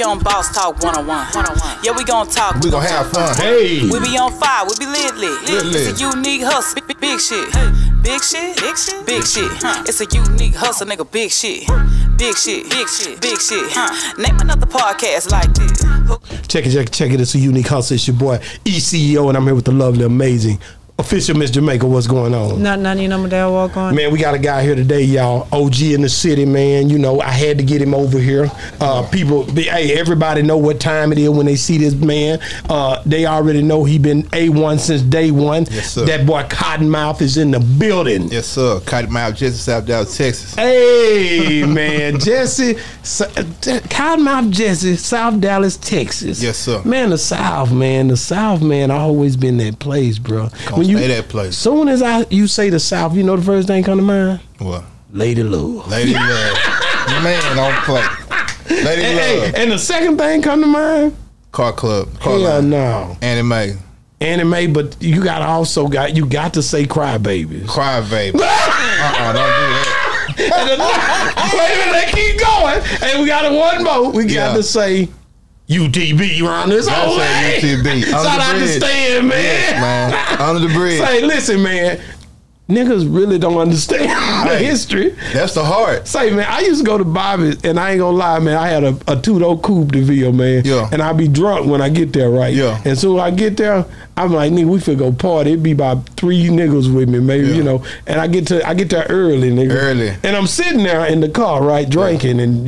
We on Boss Talk 101. Yeah, we gon' talk. We gon' have fun. Hey. We be on fire. We be lit. It's a unique hustle. Big shit. Big shit. Big shit. Big shit. It's a unique hustle, nigga. Big shit. Big shit. Big shit. Big shit. Name another podcast like this. Check it. It's a unique hustle. It's your boy ECEO, and I'm here with the lovely, amazing official Miss Jamaica. What's going on? None. You know my dad walk on. Man, we got a guy here today, y'all. OG in the city, man. You know, I had to get him over here. Hey, everybody know what time it is when they see this man. They already know he been A1 since day one. Yes, sir. That boy KottonMouth is in the building. Yes, sir. KottonMouth, Jesse, South Dallas, Texas. Hey, man, Jesse, KottonMouth, Jesse, South Dallas, Texas. Yes, sir. Man, the South, man, always been that place, bro. When you that place. Soon as you say the South, you know the first thing come to mind? What? Lady Love. Lady Love. Man, don't play. Lady Love. Hey, and the second thing come to mind? Car Club. Hell no. Anime, but you got to say Crybabies. Crybaby. Don't do that. Wait a minute, they keep going. And we got one more. We got to say UTB around this whole way. UTB. So I understand, man. Yes, man. Under the bridge. Say, listen, man. Niggas really don't understand the history. That's the heart. Say, man, I used to go to Bobby's, and I ain't gonna lie, man. I had a two-door coupe DeVille, man. Yeah. And I be drunk when I get there, right? Yeah. And so when I get there, I'm like, nigga, we finna go party. It be about 3 niggas with me, maybe, you know. And I get there early, nigga. Early. And I'm sitting there in the car, right, drinking, and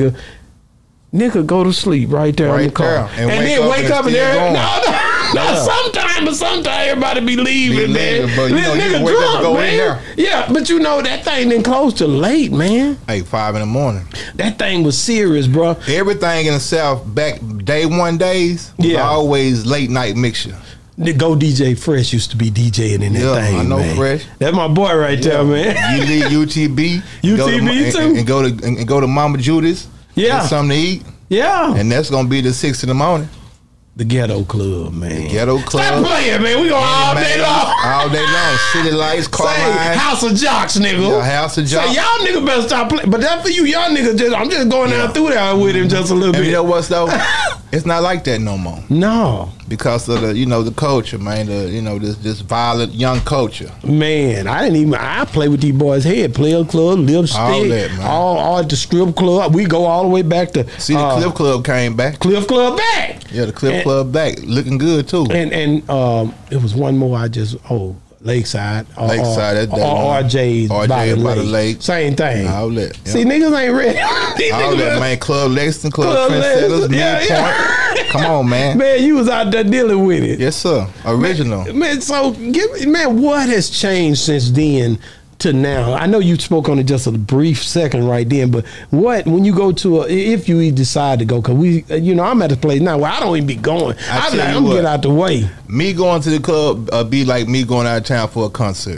nigga, go to sleep right there in the car, and then wake up and there. No, sometimes everybody be leaving, man. But you know, nigga wake drunk, up and go man. in there. Yeah, but you know that thing didn't close till late, man. Hey, 5 in the morning. That thing was serious, bro. Everything in the South back day one days was always late night mixture. The Go DJ Fresh used to be DJing in that thing. I know, man. Fresh. That's my boy right there, man. You leave UTB, too, and go to Mama Judy's. Yeah, get something to eat. Yeah, and that's gonna be the 6 in the morning. The Ghetto Club, man. The Ghetto Club. Stop playing, man. We going all day long. All day long. City lights, car lines. House of Jocks, nigga. Yeah, House of Jocks. Say, y'all niggas better stop playing. But that for you, y'all niggas I'm just going down through there with him just a little bit. You know what's though? It's not like that no more. No. Because of the culture, man. This violent young culture. Man, I play with these boys' head. Player Club, Lipstick, all that, man. All at the strip club. We go all the way back to the Cliff Club came back. Cliff Club back. Yeah, the Cliff Club back. Looking good too. And it was one more Lakeside. Lakeside, RJ's by the lake. Same thing. All that. See, niggas ain't ready. All that, man. Club Lexington, Club Trendsetters, Midpoint. Come on, man. Man, you was out there dealing with it. Yes, sir. Original. Man, so what has changed since then to now? I know you spoke on it just a brief second right then, but when you go to if you decide to go, because I'm at a place now where I don't even be going. I'm get out the way. Me going to the club be like me going out of town for a concert.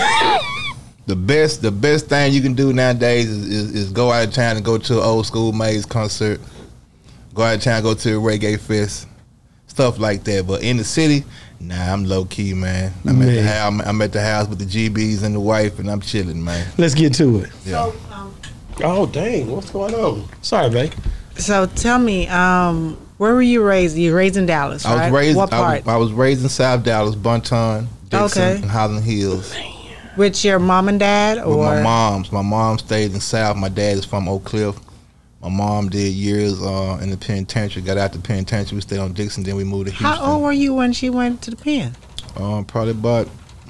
The best thing you can do nowadays is go out of town and go to an old school Maze concert. Go out of town, go to a reggae fest, stuff like that. But in the city, nah, I'm low key, man. I'm at the house with the GBs and the wife, and I'm chilling, man. Let's get to it. Yeah. So, oh dang, what's going on? Sorry, babe. So tell me, where were you raised? You raised in Dallas, right? What part? I was raised in South Dallas, Bonton, Dixon, and Highland Hills. With your mom and dad, or with my moms? My mom stayed in South. My dad is from Oak Cliff. My mom did years in the penitentiary. Got out the penitentiary. We stayed on Dixon. Then we moved to Houston. How old were you when she went to the pen? Probably about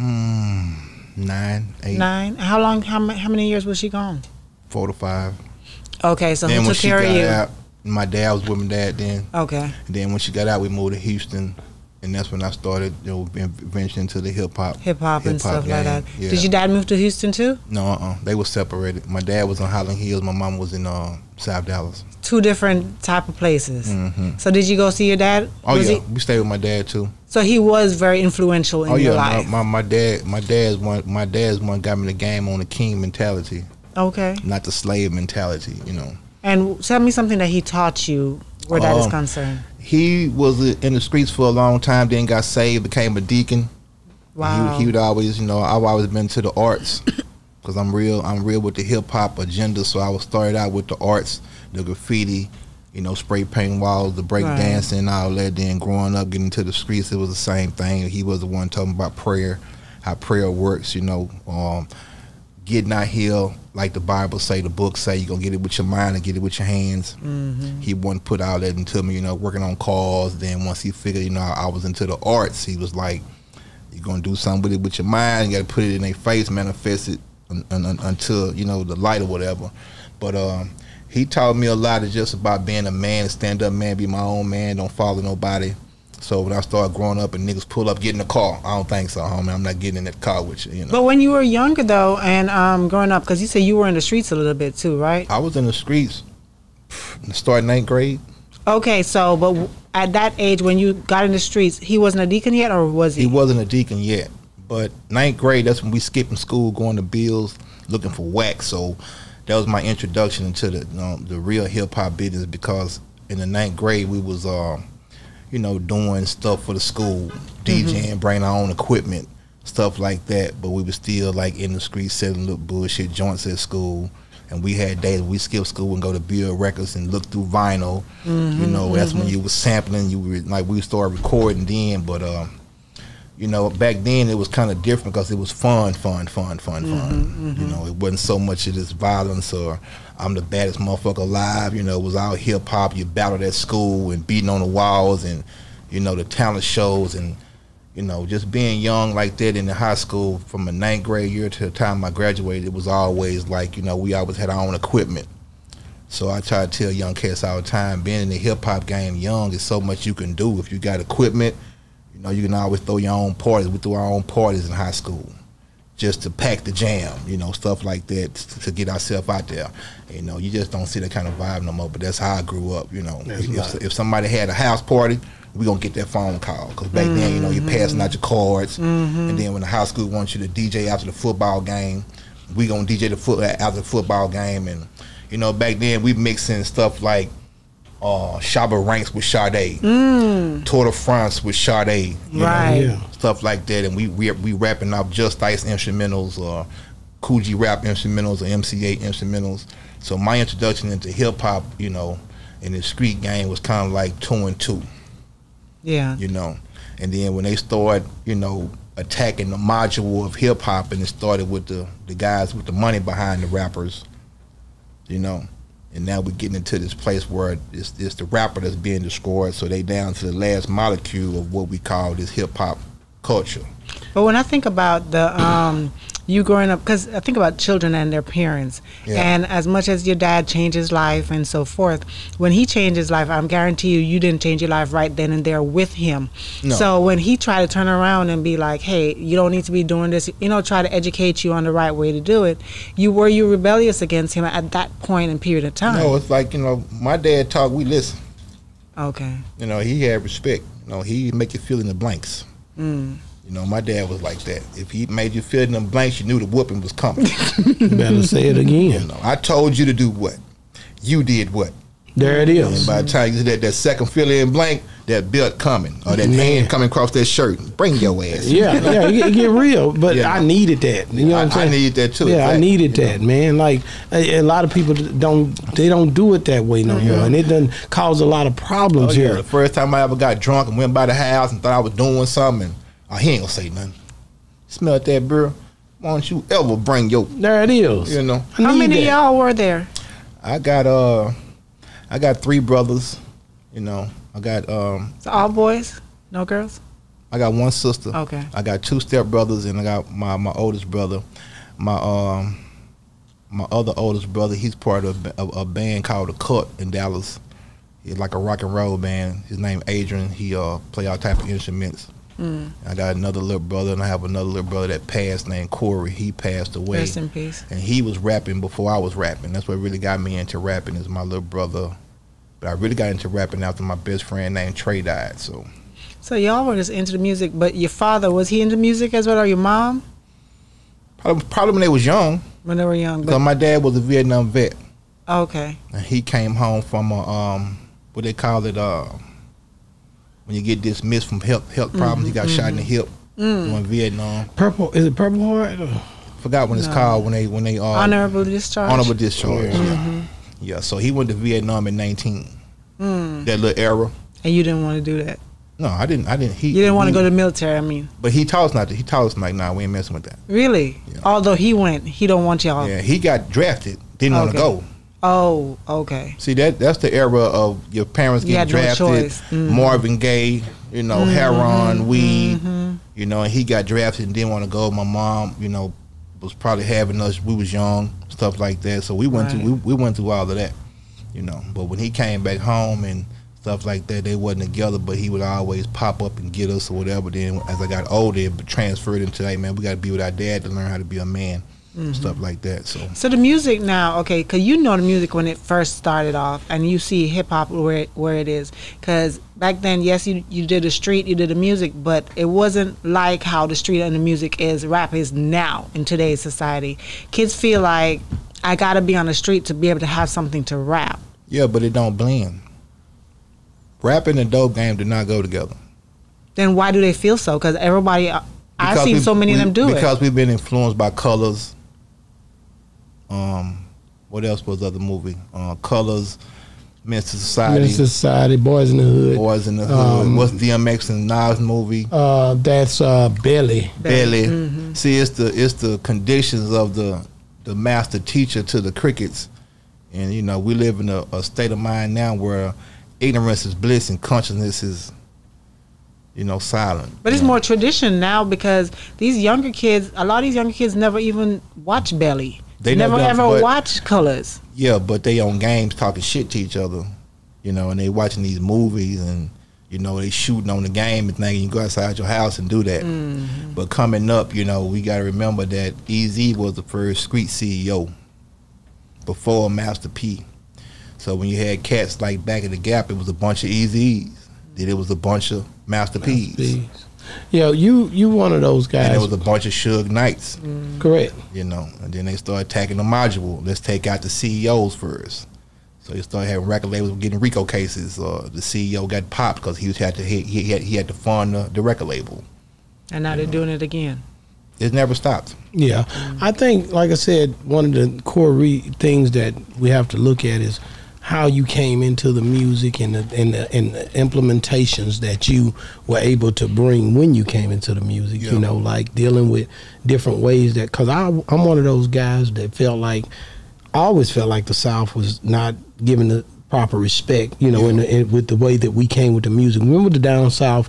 9, 8. 9. How many years was she gone? 4 to 5. Okay, so who took care of you? Out, my dad was with my dad then. Okay. And then when she got out, we moved to Houston, and that's when I started, venturing into the hip hop and stuff like that. Yeah. Did your dad move to Houston too? No, they were separated. My dad was on Highland Hills. My mom was in South Dallas. 2 different type of places. So did you go see your dad? Oh we stayed with my dad too. So he was very influential in your life. My dad's one got me the game on the king mentality. Okay. Not the slave mentality, And tell me something that he taught you where that is concerned. He was in the streets for a long time, then got saved, became a deacon. Wow. He would always, I've always been to the arts because I'm real with the hip hop agenda. So I was started out with the arts, the graffiti, you know, spray paint walls, the break dancing, and all that. Then growing up, getting into the streets, it was the same thing. He was the one talking about prayer, how prayer works, you know. Getting out here, like the Bible say, the book say, you're going to get it with your mind and get it with your hands. He wouldn't put all that into me, you know, working on cars. Then once he figured, you know, I was into the arts, he was like, you're going to do something with it with your mind. You got to put it in their face, manifest it until, you know, the light or whatever. But he taught me a lot of just about being a man, stand up man, be my own man, don't follow nobody. So when I started growing up and niggas pull up, get in the car, I don't think so, homie. I'm not getting in that car with you, you know. But when you were younger, though, and growing up, because you said you were in the streets a little bit, too, right? I was in the streets starting 9th grade. Okay, so, but at that age, when you got in the streets, he wasn't a deacon yet, or was he? He wasn't a deacon yet. But 9th grade, that's when we skipping school, going to Bills, looking for wax. So that was my introduction into the real hip-hop business, because in the 9th grade, we was... you know, doing stuff for the school, DJing, bringing our own equipment, stuff like that. But we were still like in the streets selling little bullshit joints at school. And we had days we skipped school and go to Bill Records and look through vinyl. You know, that's when you was sampling. You were like, we started recording then. But you know, back then it was kind of different because it was fun. You know, it wasn't so much of this violence or I'm the baddest motherfucker alive. You know, it was all hip hop. You battled at school and beating on the walls, and you know, the talent shows, and you know, just being young like that in the high school from a 9th grade year to the time I graduated, it was always like, you know, we always had our own equipment. So I try to tell young cats all the time, being in the hip hop game young is so much you can do if you got equipment. You know, you can always throw your own parties. We threw our own parties in high school just to pack the jam, you know, stuff like that to get ourselves out there. You know, you just don't see that kind of vibe no more, but that's how I grew up, you know. If somebody had a house party, we gonna get that phone call. Because back then, you know, you're passing out your cards. And then when the high school wants you to DJ after the football game, we gonna DJ after the football game. And, you know, back then we mixing stuff like Shabba Ranks with Sade, Tour de France with Sade, stuff like that, and we rapping off Just Ice instrumentals or Coogee rap instrumentals or MCA instrumentals. So my introduction into hip hop, you know, in the street game was kind of like 2 and 2. Yeah, you know, and then when they started, you know, attacking the module of hip hop, and it started with the guys with the money behind the rappers, you know. And now we're getting into this place where it's the rapper that's being destroyed, so they down to the last molecule of what we call this hip-hop culture. But when I think about the you growing up, because I think about children and their parents, and as much as your dad changed his life and so forth, when he changed his life, I'm guarantee you didn't change your life right then and there with him. No. So when he tried to turn around and be like, hey, you don't need to be doing this, you know, try to educate you on the right way to do it, were you rebellious against him at that point and period of time? No, it's like, you know, my dad talk, we listen. Okay. You know, he had respect. You know, he make you fill in the blanks. You know, my dad was like that. If he made you fill in them blanks, you knew the whooping was coming. You better say it again. You know, I told you to do what? You did what? There it is. And by the time you did that second fill in blank, that belt coming, or that hand coming across that shirt, bring your ass. It get real. But I needed that. You know what I'm saying? I needed that too. Yeah, I needed that, man. Like a lot of people don't do it that way no more, and it doesn't cause a lot of problems here. The first time I ever got drunk and went by the house and thought I was doing something, he ain't gonna say nothing. Smell that, bro. Why don't you ever bring your? There it is. You know. How many of y'all were there? I got 3 brothers. You know, I got So all boys, no girls. I got 1 sister. Okay. I got 2 stepbrothers, and I got my oldest brother. My other oldest brother, he's part of a band called the Cut in Dallas. He's like a rock and roll band. His name Adrian. He play all type of instruments. I got another little brother, and I have another little brother that passed named Corey. He passed away. Rest in peace. And he was rapping before I was rapping. That's what really got me into rapping, is my little brother. But I really got into rapping after my best friend named Trey died. So y'all were just into the music, but your father, was he into music as well, or your mom? Probably when they was young. When they were young. Because my dad was a Vietnam vet. Okay. And he came home from what they call it, when you get dismissed from health problems. He got shot in the hip in Vietnam. Is it Purple Heart? Forgot when it's called, when they honorable discharge. Honorable discharge. Yeah. So he went to Vietnam at 19. That little era. And you didn't want to do that. No, I didn't. You didn't want to go to the military. I mean. But he told us not to. He told us like, nah, we ain't messing with that. Really? Yeah. Although he went, he don't want y'all. Yeah, he got drafted. Didn't want to go. Oh, okay. See, that's the era of your parents getting drafted. No choice. Marvin Gaye, you know, heroin, weed, you know, and he got drafted and didn't want to go. My mom, you know, was probably having us. We was young, stuff like that. So we went through we went through all of that, you know. But when he came back home and stuff like that, they wasn't together, but he would always pop up and get us or whatever. Then as I got older, it transferred into, hey man, we got to be with our dad to learn how to be a man, stuff like that. So the music now, okay, because you know the music when it first started off, and you see hip hop where it is. Because back then, yes, you did the street, you did the music, but it wasn't like how the street and the music is, rap is now in today's society. Kids feel like, I got to be on the street to be able to have something to rap. Yeah, but it don't blend. Rapping and dope game do not go together. Then why do they feel so? Because everybody, I've seen so many of them do it. Because we've been influenced by Colors. What else was the other movie? Colors, Minister Society. Minister Society, Boys in the Hood. Boys in the Hood. What's DMX and Nas movie? That's Belly. Belly. See, it's the conditions of the master teacher to the crickets. And, you know, we live in a state of mind now where ignorance is bliss and consciousness is, you know, silent. But it's more tradition now because these younger kids, a lot of these younger kids never even watch Belly. They never ever watch Colors. Yeah, but they on games talking shit to each other, you know, and they watching these movies and, you know, they shooting on the game and thinking you go outside your house and do that. But coming up, you know, we got to remember that Eazy was the first street CEO before Master P. So when you had cats like back in the Gap, it was a bunch of Eazy's. Then it was a bunch of Master P's. Yeah, you one of those guys. And there was a bunch of Suge Knights. Correct. You know, and then they started attacking the module. Let's take out the CEOs first. So they started having record labels getting RICO cases. The CEO got popped because he had to fund the record label. And now they're doing it again. It never stopped. Yeah, I think, like I said, one of the core things that we have to look at is how you came into the music and the implementations that you were able to bring when you came into the music. You know, like dealing with different ways that, because I'm one of those guys that I always felt like the South was not given the proper respect, you know, with the way that we came with the music. Remember the Down South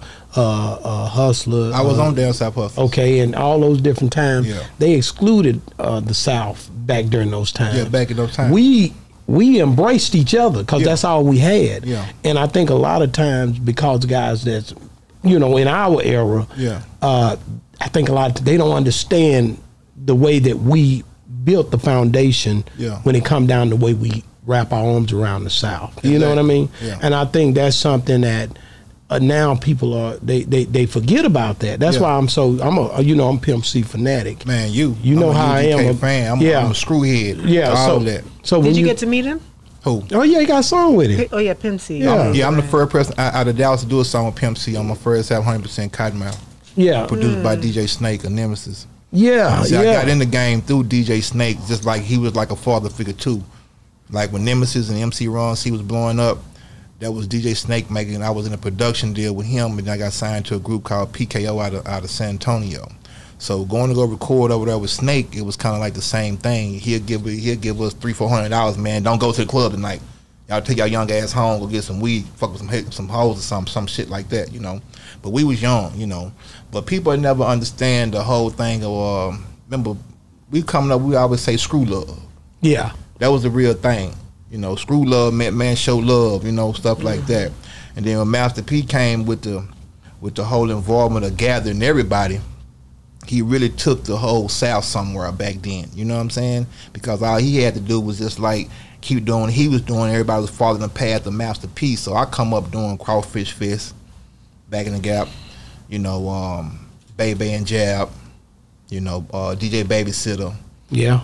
Hustler? I was on Down South Hustler. Okay, and all those different times, they excluded the South back during those times. Yeah, back in those times. We embraced each other because that's all we had. Yeah. And I think a lot of times because guys that's, you know, in our era, I think a lot they don't understand the way that we built the foundation when it come down to the way we wrap our arms around the South. Exactly. You know what I mean? Yeah. And I think that's something that now people are they forget about that. That's why I'm a Pimp C fanatic. Man, you know how I am. I'm a screwhead. Yeah, all that. So did you get to meet him? Who? Oh yeah, he got a song with him. Oh yeah, Pimp C. Yeah, I'm the first person out of Dallas to do a song with Pimp C on my first album, 100% KottonMouth. Yeah, produced by DJ Snake, a nemesis. Yeah, I got in the game through DJ Snake, just like he was like a father figure too. Like when Nemesis and MC Ron C was blowing up, that was DJ Snake making. I was in a production deal with him, and I got signed to a group called PKO out of San Antonio. So going to go record over there with Snake, it was kind of like the same thing. He'll give us $300-$400, man. Don't go to the club tonight. Y'all take your young ass home, go get some weed, fuck with some hoes or some shit like that, you know. But we was young, you know. But people never understand the whole thing of. Remember, we coming up, we always say screw love. Yeah. That was the real thing. You know, screw love meant man show love, you know, stuff like that. And then when Master P came with the whole involvement of gathering everybody, he really took the whole South somewhere back then. You know what I'm saying? Because all he had to do was just like keep doing what he was doing. Everybody was following the path of Master P. So I come up doing Crawfish Fist back in the Gap, you know, Baby and Jab, you know, DJ Babysitter. Yeah.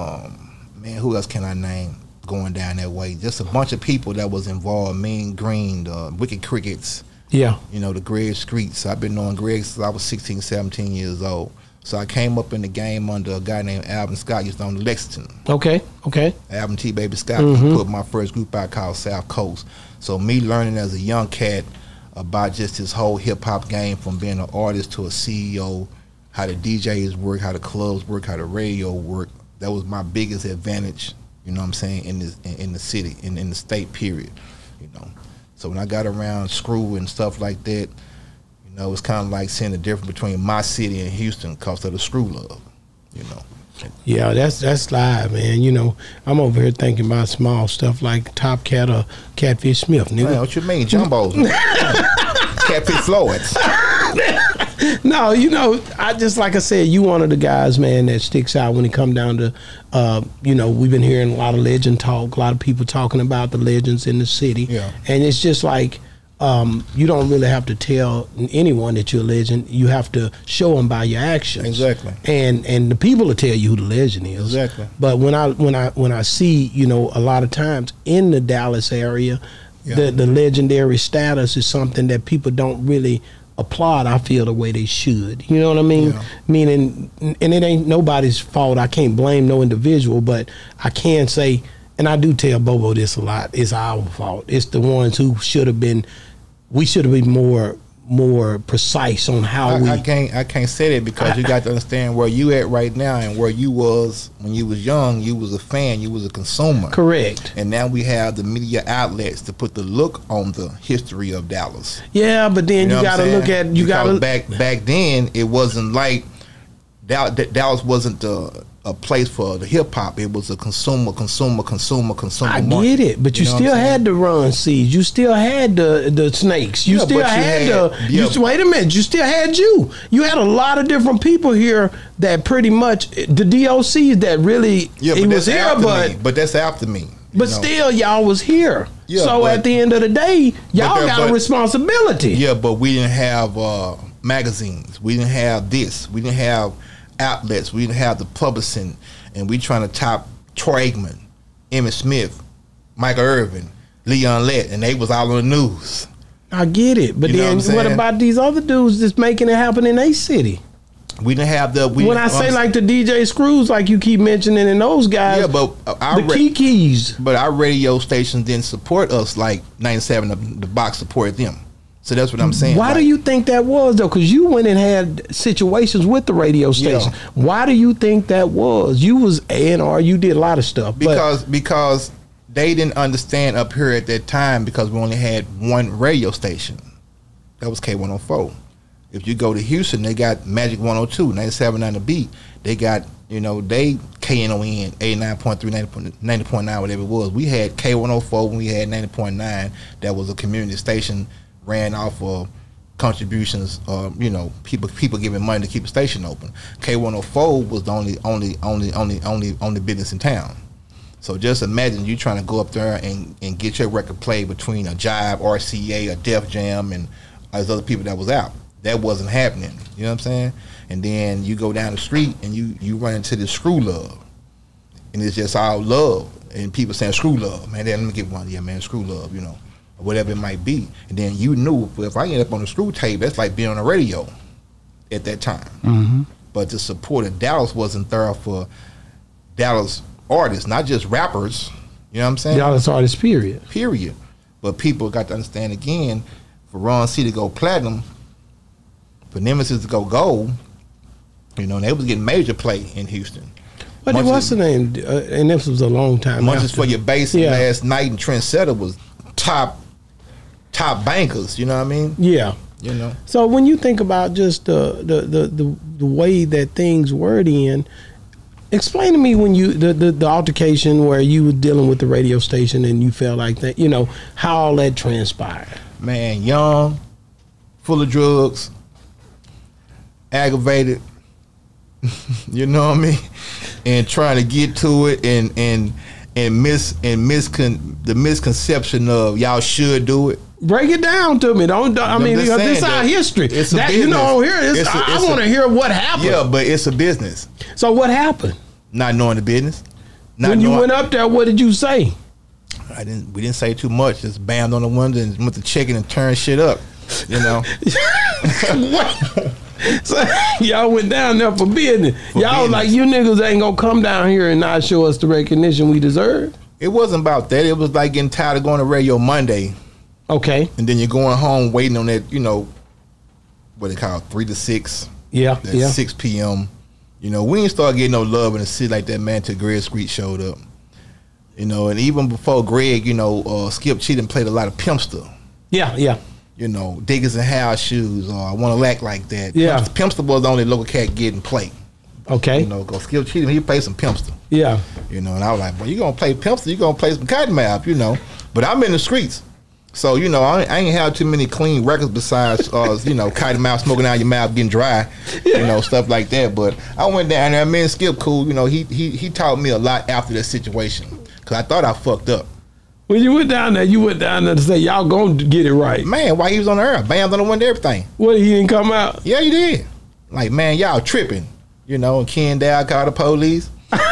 Man, who else can I name going down that way? Just a bunch of people that was involved. Mean Green, the Wicked Crickets. Yeah. You know, the Greg Streets. I've been knowing Greg since I was 16, 17 years old. So I came up in the game under a guy named Alvin Scott. He used to own Lexington. Okay. Alvin T. Baby Scott. He put my first group out called South Coast. So me learning as a young cat about just this whole hip-hop game, from being an artist to a CEO, how the DJs work, how the clubs work, how the radio work, that was my biggest advantage, you know what I'm saying, in the city, in the state, period, you know. So when I got around Screw and stuff like that, you know, it's kind of like seeing the difference between my city and Houston because of the Screw love, you know. Yeah, that's live, man. You know, I'm over here thinking about small stuff like Top Cat or Catfish Smith, nigga. Man, what you mean, Jumbos? Catfish Floyds. No, you know, I just, like I said, you one of the guys, man, that sticks out when it come down to, you know, we've been hearing a lot of legend talk, a lot of people talking about the legends in the city. Yeah. And it's just like, you don't really have to tell anyone that you're a legend. You have to show them by your actions. Exactly. And the people will tell you who the legend is. Exactly. But when I see, you know, a lot of times in the Dallas area, the legendary status is something that people don't really applaud, I feel, the way they should. You know what I mean? Yeah. Meaning, and it ain't nobody's fault. I can't blame no individual, but I can say, and I do tell Bobo this a lot, it's our fault. It's the ones who should have been, we should have been more precise on how I can't say that, because you got to understand where you at right now and where you was when you was young. You was a fan, you was a consumer. Correct. And now we have the media outlets to put the look on the history of Dallas. Yeah, but then you got to look at, back then it wasn't like Dallas wasn't a place for the hip hop. It was a consumer. I get it, but you still had the Run C's. You still had the Snakes. You still had wait a minute. You still had you. You had a lot of different people here that pretty much the DOCs that really it was here, but that's after me. But still, y'all was here. Yeah, so at the end of the day, y'all got a responsibility. Yeah, but we didn't have magazines. We didn't have this. We didn't have outlets. We didn't have the publishing, and we trying to top Troy Aikman, Emmitt Smith, Michael Irvin, Leon Lett, and they was all on the news. I get it, but then what about these other dudes that's making it happen in a city? We didn't have the. When I say like the DJ Screws, like you keep mentioning, and those guys, yeah, but the Kekes. But our radio stations didn't support us like 97. The box supported them. So that's what I'm saying. Why do you think that was, though? Because you went and had situations with the radio station. Yeah. Why do you think that was? You was A&R. You did a lot of stuff. Because they didn't understand up here at that time, because we only had one radio station. That was K104. If you go to Houston, they got Magic 102, 97 on the beat. They got, you know, they KNON, 89.3, 90.9, whatever it was. We had K104 when we had 90.9. That was a community station, ran off of contributions, you know, people giving money to keep the station open. K104 was the only business in town. So just imagine you trying to go up there and get your record played between a Jive, RCA, a Def Jam, and those other people that was out. That wasn't happening. You know what I'm saying? And then you go down the street and you run into this Screw love, and it's just all love, and people saying Screw love, man. Let me get one, yeah, man, Screw love, you know, or whatever it might be. And then you knew, if I end up on the Screw tape, that's like being on the radio at that time. Mm-hmm. But the support of Dallas wasn't there for Dallas artists, not just rappers. You know what I'm saying? Dallas artists, period. But people got to understand again, for Ron C to go platinum, for Nemesis to go gold, you know, and they was getting major play in Houston. But what's the name? And this was a long time. Munches for Your Bass, Last Night, and Trendsetter was top bankers. You know what I mean? Yeah. You know. So when you think about just the way that things were then, explain to me when you the altercation where you were dealing with the radio station and you felt like that, you know, how all that transpired. Man, young, full of drugs, aggravated, you know what I mean, and trying to get to it, and the misconception of y'all should do it. Break it down to me. I mean, this is our history. It's a business. You know, I want to hear what happened. Yeah, but it's a business. So what happened? Not knowing the business. When you went up there, what did you say? We didn't say too much. Just bammed on the window and went to check it and turn shit up. You know. So y'all went down there for business. Y'all was like, you niggas ain't gonna come down here and not show us the recognition we deserve. It wasn't about that. It was like getting tired of going to radio Monday. Okay. And then you're going home waiting on that, you know, what they call 3 to 6. Yeah. That's 6 p.m. You know, we ain't start getting no love in the city like that, man, till Greg Street showed up. You know, and even before Greg, you know, Skip Cheatham played a lot of Pimpster. Yeah. You know, Diggers and House Shoes, or I Want to Act Like That. Yeah. Pimpster was the only local cat getting played. Okay. You know, because Skip Cheatham, he played some Pimpster. Yeah. You know, and I was like, well, you going to play Pimpster, you going to play some KottonMouth, you know. But I'm in the streets. So, you know, I ain't had too many clean records besides, you know, KottonMouth, smoking out your mouth, getting dry, you know, stuff like that. But I went down there, me and Skip cool, you know, he taught me a lot after that situation. Because I thought I fucked up. When you went down there to say, y'all gonna get it right. Man, while he was on the air, Bam's on the one to everything. What, he didn't come out? Yeah, he did. Like, man, y'all tripping. You know, and Ken Dow called the police.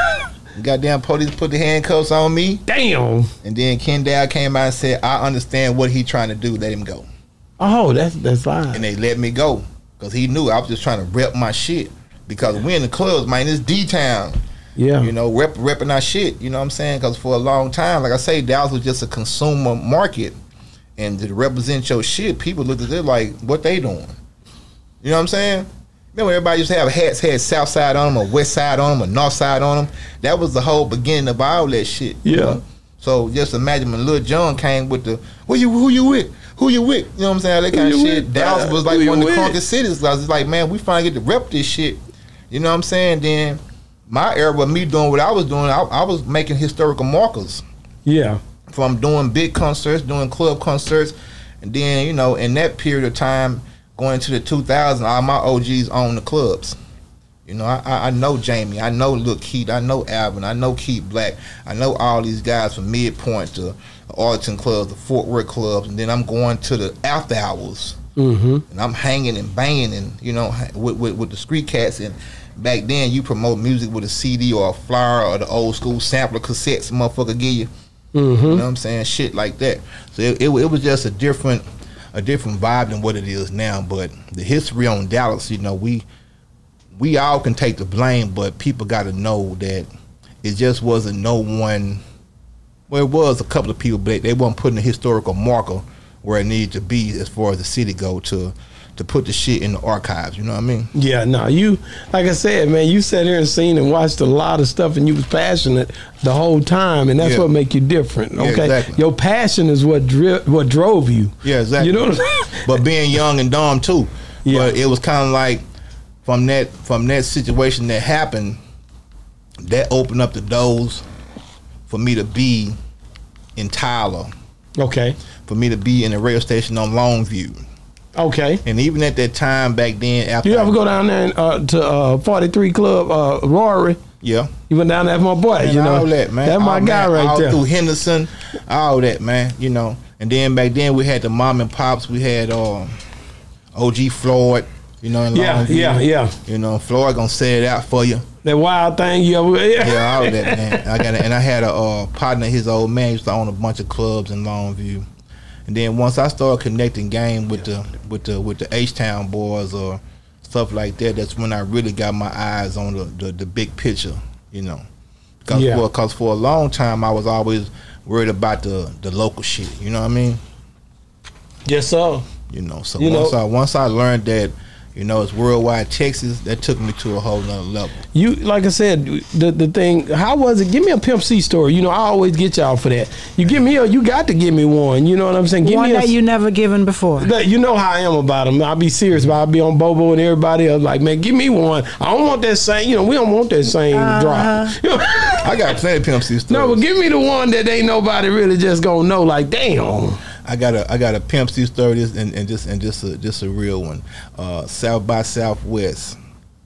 Goddamn police put the handcuffs on me. Damn. And then Ken Dow came out and said, I understand what he trying to do. Let him go. Oh, that's fine. And they let me go. Because he knew I was just trying to rep my shit. Because we in the clubs, man, it's D-Town. Yeah. You know, repping our shit. You know what I'm saying? Because for a long time, like I say, Dallas was just a consumer market. And to represent your shit, people looked at it like, what they doing? You know what I'm saying? Remember, everybody used to have hats, had south side on them, or west side on them, or north side on them. That was the whole beginning of all that shit. Yeah. You know? So just imagine when Lil Jon came with the, who you with? Who you with? You know what I'm saying? That kind of shit. With? Dallas was like Who one of the with? crunkiest cities. I was like, man, we finally get to rep this shit. You know what I'm saying? Then my era with me doing what I was doing, I was making historical markers. Yeah. From doing big concerts, doing club concerts, and then, you know, in that period of time, going into the 2000s, all my OGs own the clubs. You know, I know Jamie, I know Lil Keith, I know Alvin, I know Keith Black, I know all these guys from Midpoint to Arlington clubs, the Fort Worth clubs, and then I'm going to the after hours, and I'm hanging and banging, and you know, with the street cats. And back then, you promote music with a CD or a flyer or the old school sampler cassettes, motherfucker give you. You know what I'm saying? Shit like that. So it was just a different vibe than what it is now. But the history on Dallas, you know, we all can take the blame, but people got to know that it just wasn't no one. Well, it was a couple of people, but they weren't putting a historical marker where it needed to be as far as the city go to put the shit in the archives. You know what I mean? Yeah, no, you, like I said, man, you sat here and seen and watched a lot of stuff, and you was passionate the whole time, and that's what make you different. Okay, yeah, exactly. Your passion is what drove you. Yeah, exactly. You know what I'm saying? But being young and dumb too. Yeah. But it was kind of like from that situation that happened, that opened up the doors for me to be in Tyler. Okay. For me to be in a radio station on Longview. Okay. And even at that time back then, after you ever go down there to 43 Club, Rory? Yeah. You went down there for my boy, Man, you know. all that, man. That's my guy right all there. Through Henderson, all that, man, you know. And then back then we had the mom and pops. We had OG Floyd, you know, in Longview. Yeah. You know, Floyd gonna set it out for you. That wild thing you ever, Yeah, all that, man. I had a partner, his old man used to own a bunch of clubs in Longview. And then once I started connecting game with the H-Town boys or stuff like that, that's when I really got my eyes on the big picture, you know. Because for a long time I was always worried about the local shit, you know what I mean? Yes, sir. You know, so once I learned that, you know, it's worldwide Texas, that took me to a whole nother level. You, like I said, the thing, how was it? Give me a Pimp C story. You know, I always get y'all for that. You give me you got to give me one. You know what I'm saying? Give one me that you never given before. You know how I am about them. I'll be serious about it. I'll be on Bobo and everybody else. Like, man, give me one. I don't want that same, you know, we don't want that same drop. You know? I got plenty of Pimp C stories. No, but give me the one that ain't nobody really just gonna know, like, damn. I got a Pimp C story and just a real one. South by Southwest,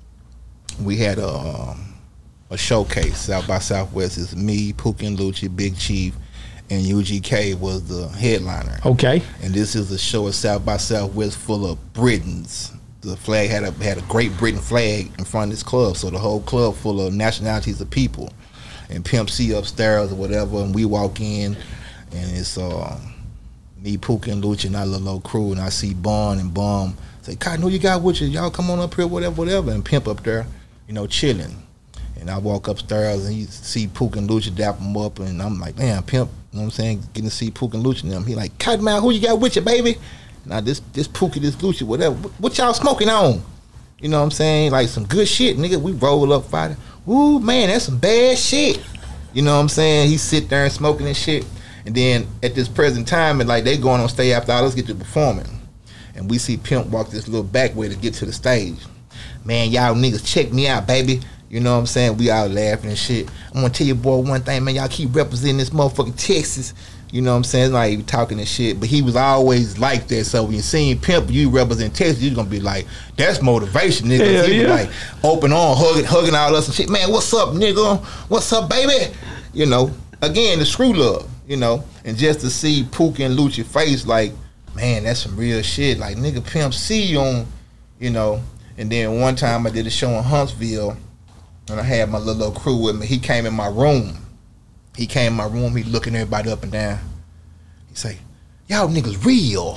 we had a showcase. South by Southwest is me, Pookie and Lucci, Big Chief, and UGK was the headliner. Okay. And this is a show at South by Southwest full of Britons. The flag had a Great Britain flag in front of this club, so the whole club full of nationalities of people. And Pimp C upstairs or whatever, and we walk in, and it's me, Pookie and Lucci, and our little old crew, and I see Bun and Bum Say, Cotton, who you got with you? Y'all come on up here, whatever. And Pimp up there, you know, chilling. And I walk upstairs and he see Pook and Lucha dap him up, and I'm like, damn, Pimp, you know what I'm saying? Getting to see Pook and Lucha and them. He like, KottonMouth, who you got with you, baby? Now this Pookie, this Lucha, whatever. What y'all smoking on? You know what I'm saying? Like some good shit, nigga. We roll up fighting. Ooh, man, that's some bad shit. You know what I'm saying? He sit there and smoking and shit. And then at this present time, and like they going on stage after all us get to performing. And we see Pimp walk this little back way to get to the stage. Man, y'all niggas check me out, baby. You know what I'm saying? We all laughing and shit. I'm gonna tell you, boy, one thing, man. Y'all keep representing this motherfucking Texas. You know what I'm saying? Like, he talking and shit. But he was always like that. So when you seen Pimp, you represent Texas, you're gonna be like, that's motivation, nigga. Yeah, he yeah. was like, open arm, hugging all us and shit. Man, what's up, nigga? What's up, baby? You know, again, the screw love, you know. And just to see Pookie and Lucha face, like, man, that's some real shit. Like, nigga, Pimp see you on, you know. And then one time I did a show in Huntsville, and I had my little crew with me. He came in my room. He looking everybody up and down. He say, y'all niggas real.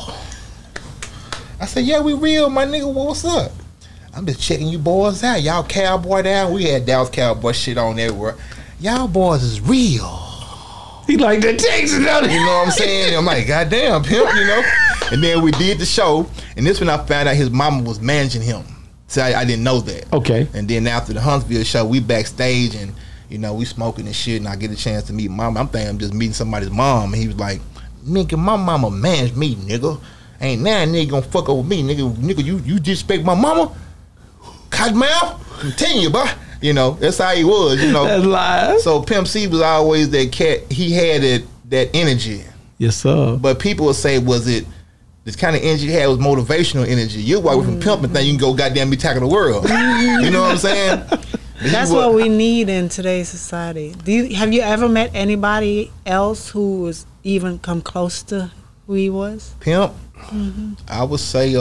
I said, yeah, we real, my nigga. What's up? I'm just checking you boys out. Y'all cowboy down. We had Dallas Cowboy shit on everywhere. Y'all boys is real. He like that Texas, don't he? You know what I'm saying? I'm like, goddamn, Pimp, you know? And then we did the show, and this when I found out his mama was managing him. So I didn't know that. Okay. And then after the Huntsville show, we backstage, and you know, we smoking and shit, and I get a chance to meet mama. I'm thinking I'm just meeting somebody's mom, and he was like, nigga, my mama managed me, nigga. Ain't now nigga gonna fuck over me, nigga. You disrespect my mama? KottonMouth? I'm telling you, boy. You know, that's how he was, you know. That's live. So Pimp C was always that cat. He had that energy. Yes, sir. But people would say, was it this kind of energy he had was motivational energy? You walk away from Pimp and think you can go goddamn be tackling the world. You know what I'm saying? That's what we need in today's society. Have you ever met anybody else who was even come close to who he was? Pimp? Mm-hmm. I would say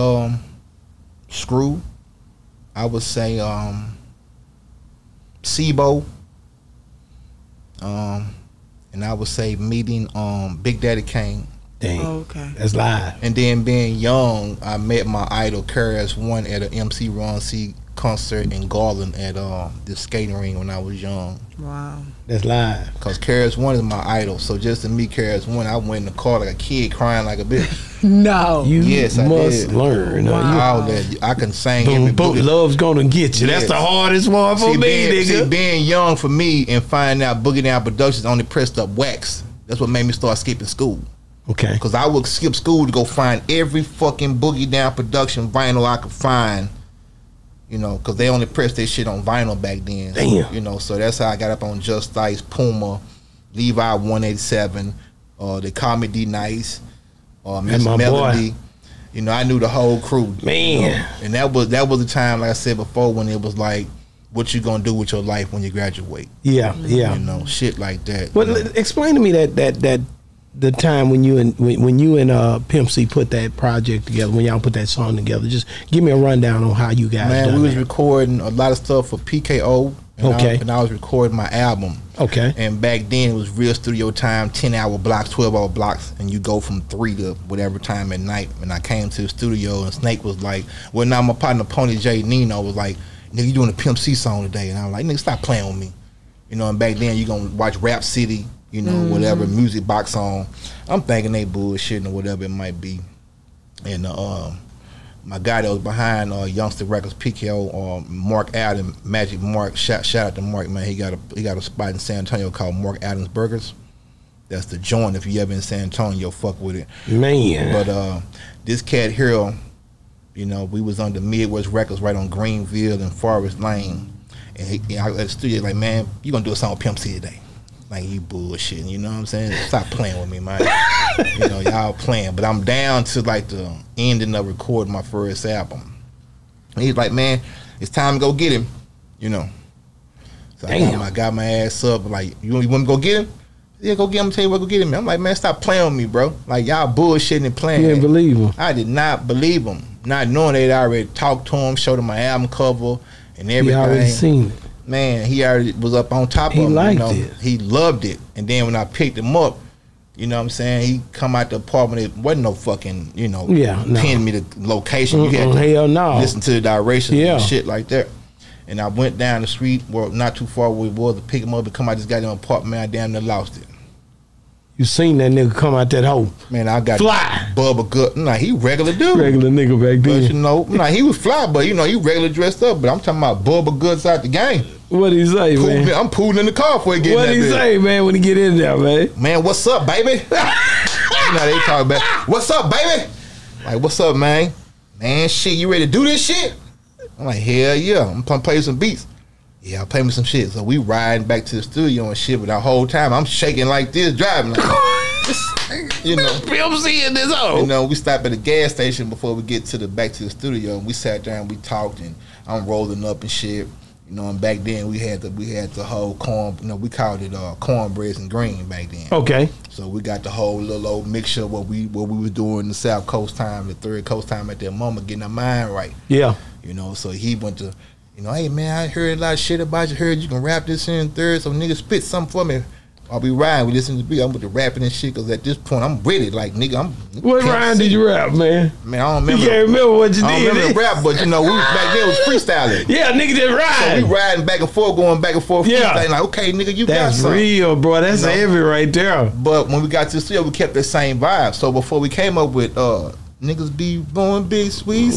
Screw. I would say Sibo. And I would say meeting Big Daddy Kane. Dang. Oh, okay. That's live. And then being young, I met my idol KRS-One at an MC Ron C concert in Garland at the skating ring when I was young. Wow. That's live. Cause KRS-One is my idol. So just to meet KRS-One, I went in the car like a kid crying like a bitch. No. You Yes, I must did. learn. All that. I can sing every Boom, boogie. love's gonna get you. Yes. That's the hardest one for me, nigga. being young for me and finding out Boogie Down Productions only pressed up wax. That's what made me start skipping school. Okay. Cause I would skip school to go find every fucking Boogie Down Production vinyl I could find. You know, cause they only pressed their shit on vinyl back then. Damn. You know, so that's how I got up on Just Ice, Puma, Levi 187. They call me D Nice. Miss my Melody. boy. You know, I knew the whole crew. Man. You know? And that was the time, like I said before, when it was like, what you gonna do with your life when you graduate? Yeah, yeah. You know, shit like that. Well, you know? explain to me that the time when you and Pimp C put that project together, when y'all put that song together. Just give me a rundown on how you guys Man, done we was that. recording a lot of stuff for PKO. And Okay. I was recording my album. Okay. And back then it was real studio time, 10-hour blocks, 12-hour blocks, and you go from 3 to whatever time at night. And I came to the studio and Snake was like, well, now my partner Pony J Nino was like, nigga, you doing a Pimp C song today? And I was like, nigga, stop playing with me. You know, and back then you gonna watch Rap City, you know, whatever music box on. I'm thinking they bullshitting or whatever it might be. And my guy that was behind Youngster Records, PKO, Mark Allen, Magic Mark. Shout out to Mark, man. He got a spot in San Antonio called Mark Allen's Burgers. That's the joint. If you ever in San Antonio, fuck with it. Man. But this cat here, you know, we was under Midwest Records right on Greenville and Forest Lane. And I at the studio like, man, you gonna do a song with Pimp C today? Like, you bullshitting, you know what I'm saying? Stop playing with me, man. You know, y'all playing. But I'm down to like the ending of recording my first album. And he's like, man, it's time to go get him, you know. So I got my ass up, like, you want me to go get him? Yeah, go get him, tell you what, go get him. I'm like, man, stop playing with me, bro. Like, y'all bullshitting and playing. You didn't believe him. I did not believe him. Not knowing they'd already talked to him, showed him my album cover and everything. He already seen it. Man, he already was up on top of He him. liked you know? it. He loved it. And then when I picked him up, You know what I'm saying? He come out the apartment. It wasn't no fucking, you know, pin me the location. You had to hell no. listen to the directions and shit like that. And I went down the street, well, not too far where we was, to pick him up and come out this goddamn apartment. Man, I damn near lost it. You seen that nigga come out that hole? Man, I got fly. Bubba Gut. Nah, he regular dude. Regular nigga back then. But you know, nah, he was fly, but you know, he regular dressed up. But I'm talking about Bubba Guts out the game. What he say, man? I'm pulling in the car before he get in What he say, man, when he get in there, man? Man, what's up, baby? You know, they talk about, what's up, baby? Like, what's up, man? Man, shit, you ready to do this shit? I'm like, hell yeah. I'm gonna play some beats. Yeah, I'll play me some shit. So we riding back to the studio and shit, but the whole time I'm shaking like this, driving like you know. Pimp seeing this hole. You know, we stopped at the gas station before we get to back to the studio, and we sat down, we talked, and I'm rolling up and shit. You know, and back then we had the whole corn. You know, we called it cornbreads and green back then. Okay. So we got the whole little old mixture of what we was doing the South Coast time, the Third Coast time at that moment, getting our mind right. Yeah. You know, so he went to, you know, hey man, I heard a lot of shit about you. Heard you can rap this in third, so nigga spit something for me. I'll be riding, we listen to the beat. I'm with the rapping and shit, cause at this point I'm with it. Like nigga, I'm. What rhyme did you rap, man? Man, I don't remember. You can't remember what you did. I don't remember the rap, but you know, we back then was freestyling. Yeah, nigga just ride. So we riding back and forth, going back and forth. Yeah. Like, okay, nigga, you got That's something. real, bro. That's heavy right there. But when we got to the studio, we kept that same vibe. So before we came up with niggas be blowing big sweets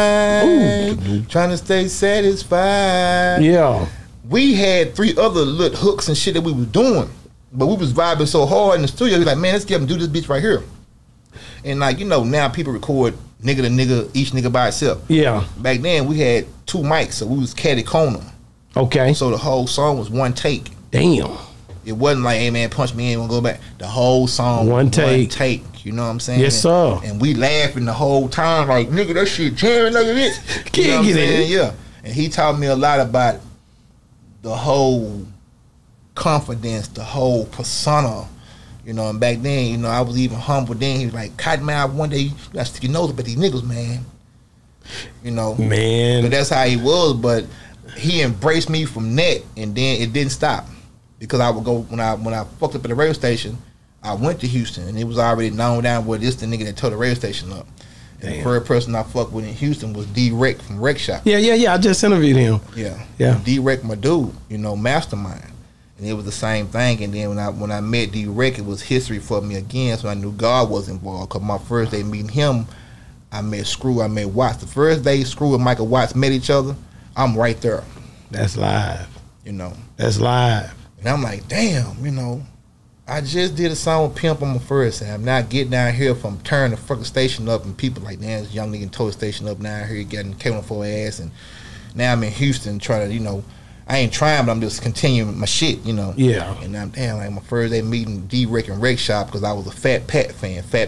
tonight, trying to stay satisfied. Yeah. We had 3 other little hooks and shit that we was doing. But we was vibing so hard in the studio, we like, man, let's get them do this bitch right here. And like, you know, now people record nigga to nigga, each nigga by itself. Yeah. Back then we had 2 mics, so we was catty corner. Okay. So the whole song was one take. Damn. It wasn't like, hey man, punch me in, we'll go back. The whole song one take. You know what I'm saying? Yes, sir. And we laughing the whole time, like, nigga, that shit jamming like this. You know what I'm saying? Yeah. And he taught me a lot about the whole confidence, the whole persona, you know. And back then, you know, I was even humble then. He was like, KottonMouth, one day you gotta stick your nose up at these niggas, man. You know, man. But that's how he was. But he embraced me from that, and then it didn't stop, because I would go when I fucked up at the radio station. I went to Houston, and it was already known down where this the nigga that tore the radio station up. And the first person I fucked with in Houston was D-Rec from Rec Shop. Yeah. I just interviewed him. Yeah. D-Rec, my dude, you know, mastermind. And it was the same thing. And then when I met D-Rec, it was history for me again. So I knew God was involved. Because my first day meeting him, I met Screw, I met Watts. The first day Screw and Michael Watts met each other, I'm right there. That's live. You know. That's live. And I'm like, damn, you know, I just did a song with Pimp on my first, and I'm not getting down here from turning the fucking station up, and people like, damn, this young nigga tore the station up down here, getting came on for ass, and now I'm in Houston trying to, you know, I ain't trying, but I'm just continuing my shit, you know. Yeah. And I'm damn, like my first day meeting D-Rec and Rec Shop, because I was a Fat Pat fan. Fat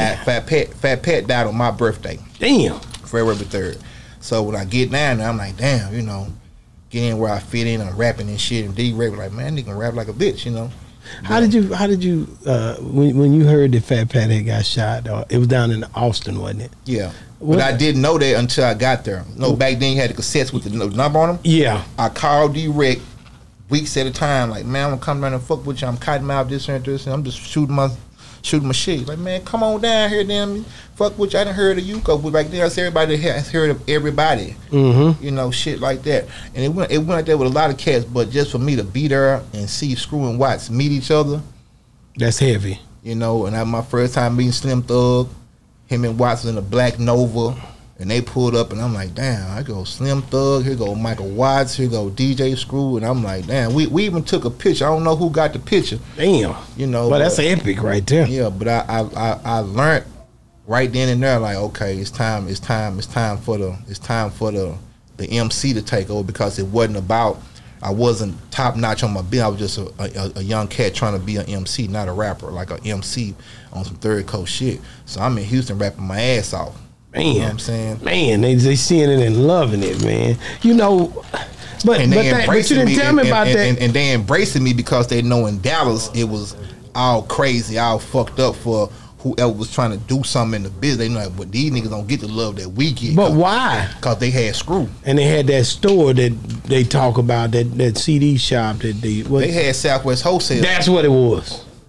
Pat died on my birthday. Damn. February 3rd. So when I get down there, I'm like, damn, you know, getting where I fit in, I'm rapping and shit, and D-Rec was like, man, nigga can rap like a bitch, you know. How did you when you heard that Fat Pat had got shot? It was down in Austin, wasn't it? Yeah. But I didn't know that until I got there. No, back then you had the cassettes with the number on them. Yeah. I called D-Rec weeks at a time, like, man, I'm gonna come down and fuck with you. I'm KottonMouth, this and this, and I'm just shooting my shit. He's like, man, come on down here, damn, fuck with you. I done heard of you, cause back then everybody has heard of everybody. Mm-hmm. You know, shit like that. And it went like that with a lot of cats, but just for me to be there and see Screw and Watts meet each other, that's heavy. You know, and my first time meeting Slim Thug, him and Watts in a black Nova, and they pulled up, and I'm like, damn, I go Slim Thug, here go Michael Watts, here go DJ Screw, and I'm like, damn, we even took a picture. I don't know who got the picture. Damn. You know. Well, that's epic right there. Yeah, but I learned right then and there, like, okay, it's time for the MC to take over, because it wasn't about, I wasn't top notch on my beat. I was just a young cat trying to be an MC, not a rapper, like an MC on some Third Coast shit. So I'm in Houston rapping my ass off. Man, you know what I'm saying? Man, they seeing it and loving it, man. You know, but you didn't tell me about that. And they embracing me because they know in Dallas it was all crazy, all fucked up for whoever was trying to do something in the business. They know, but these niggas don't get the love that we get. But why? Because they had Screw. And they had that store that they talk about, that CD shop that they had Southwest Wholesale. That's what it was.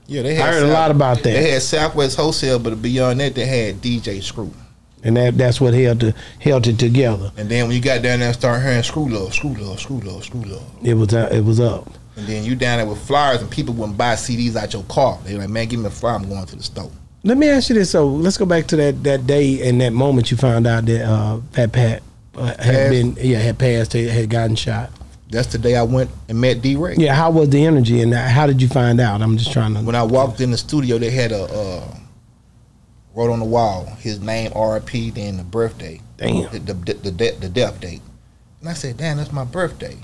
Yeah, they had. I heard a lot about that. They had Southwest Wholesale, but beyond that, they had DJ Screw. And that's what held it together. And then when you got down there and started hearing Screw Love, Screw Love, Screw Love, Screw Love, it was up. And then you down there with flyers, and people wouldn't buy CDs out your car. They like, man, give me a flyer. I'm going to the store. Let me ask you this. So let's go back to that day and that moment you found out that Fat Pat had passed, had gotten shot. That's the day I went and met D-Ray. Yeah, how was the energy and how did you find out? I'm just trying to. When I walked in the studio, they had a wrote on the wall his name, R.I.P., then the birthday. Damn. The death date. And I said, damn, that's my birthday.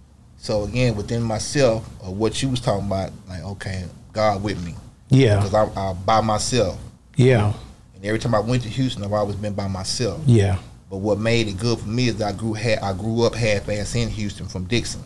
So again, within myself, what you was talking about, like, okay, God with me. Yeah. Because I by myself. Yeah. And every time I went to Houston, I've always been by myself. Yeah. But what made it good for me is that I grew up half-ass in Houston from Dixon.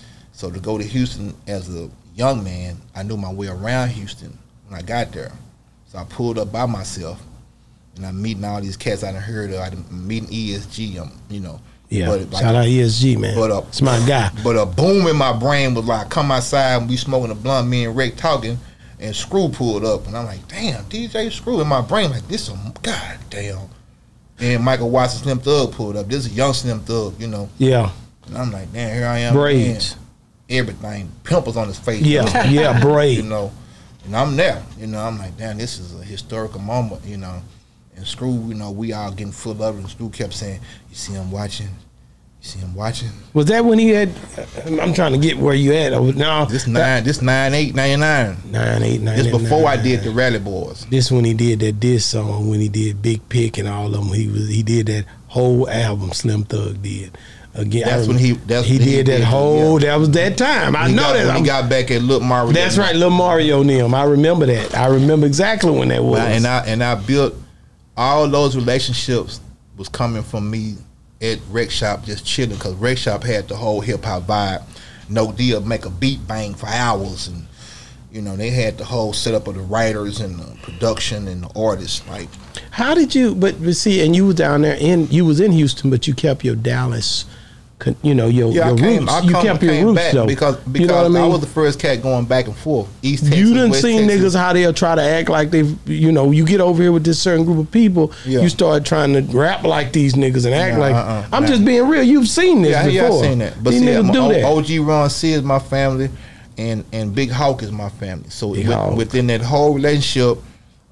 So to go to Houston as a young man, I knew my way around Houston when I got there. So I pulled up by myself, and I'm meeting all these cats I done heard of. I'm meeting ESG, you know. Yeah, but shout out ESG, man. It's my guy. But a boom in my brain was like, come outside and we smoking a blunt, me and Rick talking, and Screw pulled up. And I'm like, damn, DJ Screw in my brain. Like, this is, god damn. And Michael Watson Slim Thug pulled up. This is a young Slim Thug, you know. Yeah. And I'm like, damn, here I am. Braids. Man, everything. Pimp was on his face. Yeah, yeah, braid. You know. And I'm there. You know, I'm like, damn, this is a historical moment, you know. And Screw, you know, we all getting full of it. And Screw kept saying, you see him watching? You see him watching? Was that when he had, I'm trying to get where you at. No. This 9/8/99. 9/8/99. This before I did the Rally Boys. This when he did that diss song, when he did Big Pick and all of them. He did that whole album Slim Thug did. Again, that's when he did that whole. Yeah. That was that time. I know that. When he got back at Lil Mario. That's right, Lil Mario and them. I remember that. I remember exactly when that was. And I built all those relationships was coming from me at Rec Shop just chilling, because Rec Shop had the whole hip hop vibe. No deal, make a beat bang for hours, and you know they had the whole setup of the writers and the production and the artists. Like, how did you? But see, and you was down there you was in Houston, but you kept your Dallas. You know your roots. You kept your roots though, because you know what I mean? I was the first cat going back and forth. East Texas, you done West seen Texas. niggas how they'll try to act like they, you know, you get over here with this certain group of people, you start trying to rap like these niggas and act like. I'm just being real. You've seen this before. Yeah, I've seen that. But these niggas do that. OG Ron C is my family, and Big Hawk is my family. So within that whole relationship,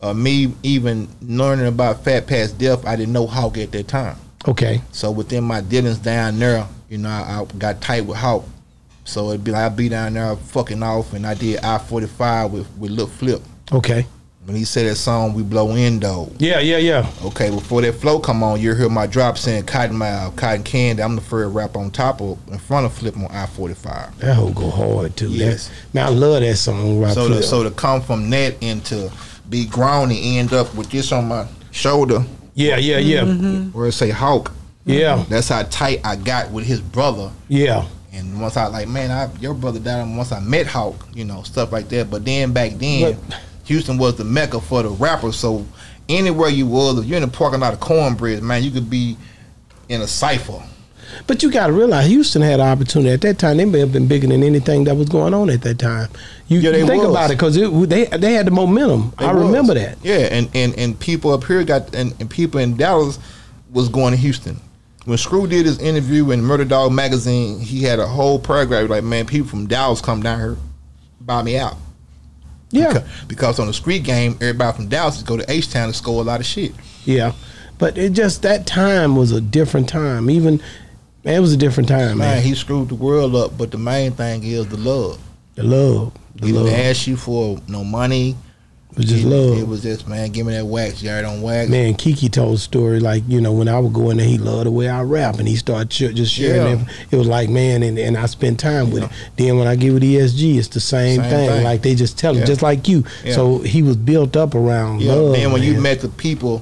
me even learning about Fat Pat's death, I didn't know Hawk at that time. Okay. So within my dealings down there, you know, I got tight with Hawk. So it'd be like I'd be down there fucking off, and I did I-45 with Lil Flip. Okay. When he said that song, we blow endo. Yeah. Okay, before that flow come on, you hear my drop saying KottonMouth, Cotton Candy. I'm the first rapper on top of, in front of Flip on I-45. That whole go hard too. Yes. Man, I love that song. So to come from that and to be grown and end up with this on my shoulder. Yeah. Mm-hmm. Where it say Hawk. Yeah. That's how tight I got with his brother. Yeah. And once I like, man, your brother died. And once I met Hawk, you know, stuff like that. But then back then, Houston was the mecca for the rappers. So anywhere you was, if you're in the parking lot of Cornbread, man, you could be in a cipher. But you got to realize Houston had an opportunity at that time. They may have been bigger than anything that was going on at that time. You think about it, because they had the momentum. I remember that. Yeah, and people up here and people in Dallas was going to Houston. When Screw did his interview in Murder Dog magazine, he had a whole paragraph like, man, people from Dallas come down here, buy me out. Yeah. Because on the street game, everybody from Dallas go to H-Town and score a lot of shit. Yeah. But it just, that time was a different time. Even, man, it was a different time, man. He screwed the world up, but the main thing is the love. The love. He didn't ask you for no money. It was just love. It was just, man, give me that wax. You already on wax. Man, Keke told a story, like, you know, when I would go in there, he loved the way I rap, and he started just sharing it. It was like, man, and I spent time with it. Then when I give it ESG, it's the same thing. Like, they just tell him, just like you. So he was built up around love. Then when you met the people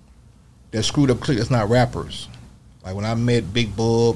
that screwed up clique, that's not rappers. Like when I met Big Bub,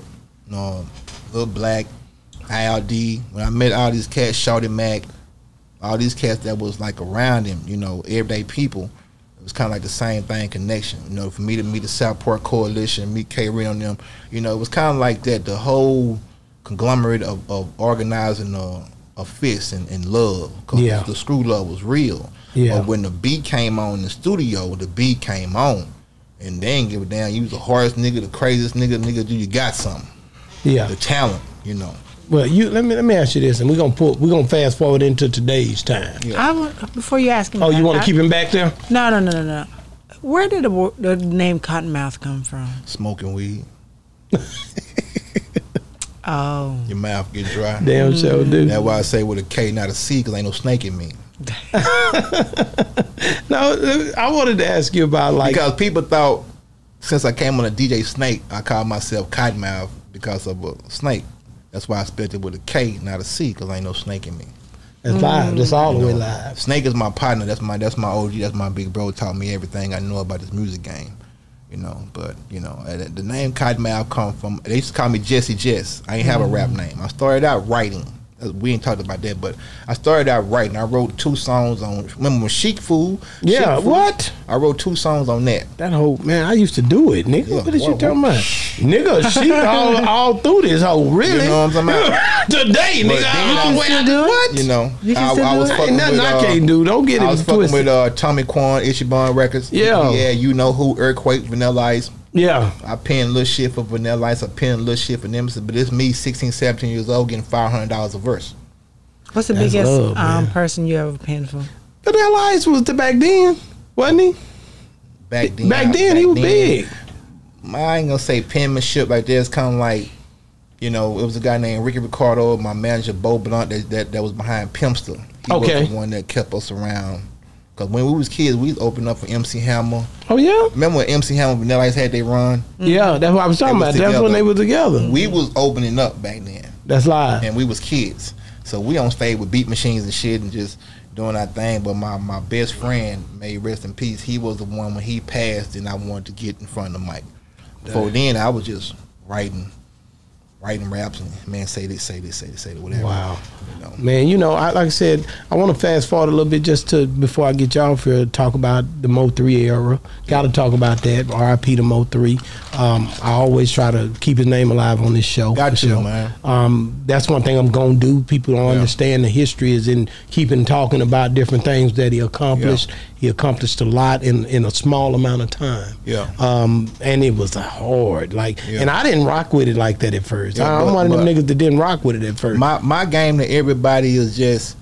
Lil Black, ILD, when I met all these cats, Shawty Mac, all these cats that was like around him, you know, everyday people, it was kind of like the same thing, connection. You know, for me to meet the Southport Coalition, meet K-Ray on them, you know, it was kind of like that, the whole conglomerate of organizing fist and love, because the screw love was real. Yeah. But when the beat came on in the studio, the beat came on, and they ain't give a damn. You was the hardest nigga, the craziest nigga. You got something. Yeah. The talent, you know. Well, let me ask you this, and we're gonna fast forward into today's time. Yeah. Before you ask him. Oh, you want to keep him back there? No. Where did the name KottonMouth come from? Smoking weed. Oh. Your mouth get dry. Damn sure do. That's why I say with a K, not a C, because ain't no snake in me. No, I wanted to ask you about because people thought since I came on a DJ Snake, I called myself KottonMouth because of a snake. That's why I spelled it with a K, not a C, because ain't no snake in me. That's live. That's all the way live. Snake is my partner. That's my OG. That's my big bro. Taught me everything I know about this music game. You know, but you know, the name KottonMouth come from. They used to call me Jesse Jess. I ain't have a rap name. I started out writing. We ain't talked about that, but I started out writing. I wrote 2 songs on. Remember when Chic Food? Yeah. Chic Food? What? I wrote 2 songs on that. That whole man. I used to do it, nigga. Yeah, what is you talking about, nigga? She all through this whole really. You know what I'm talking about? Today, nigga. I do it. What? You know, I was fucking with. I can't do. Don't get it twisted. I was fucking with Tommy Quan, Ichiban Records. Yeah. Yeah. You know who? Earthquake, Vanilla Ice. Yeah. I penned little shit for Vanilla Ice. I penned little shit for Nemesis. But it's me, 16, 17 years old, getting $500 a verse. What's the biggest person you ever penned for? Vanilla Ice was back then, wasn't he? Back then, he was big. I ain't gonna say penmanship like this. Kind of like, you know, it was a guy named Ricky Ricardo, my manager Bo Blunt, that was behind Pimpster. He was the one that kept us around. Cause when we was kids, we was opening up for MC Hammer. Oh yeah. Remember when MC Hammer and Vanilla Ice had they run? Yeah, that's what I was talking about. That's when they were together. We was opening up back then. That's live. And we was kids. So we on stage with beat machines and shit and just doing our thing. But my best friend, may rest in peace, he was the one when he passed and I wanted to get in front of the mic. Before then, I was just writing raps and man, say this, whatever. Wow. You know. Man, you know, like I said, I want to fast forward a little bit just to, before I get y'all here, to talk about the Mo 3 era. Got to talk about that. R.I.P. to Mo 3. I always try to keep his name alive on this show. Got you, man. That's one thing I'm going to do. People don't understand the history is in keeping talking about different things that he accomplished. Yeah. He accomplished a lot in a small amount of time. Yeah. And it was hard. And I didn't rock with it like that at first. Yeah, I'm one of them niggas that didn't rock with it at first. My game to everybody is just,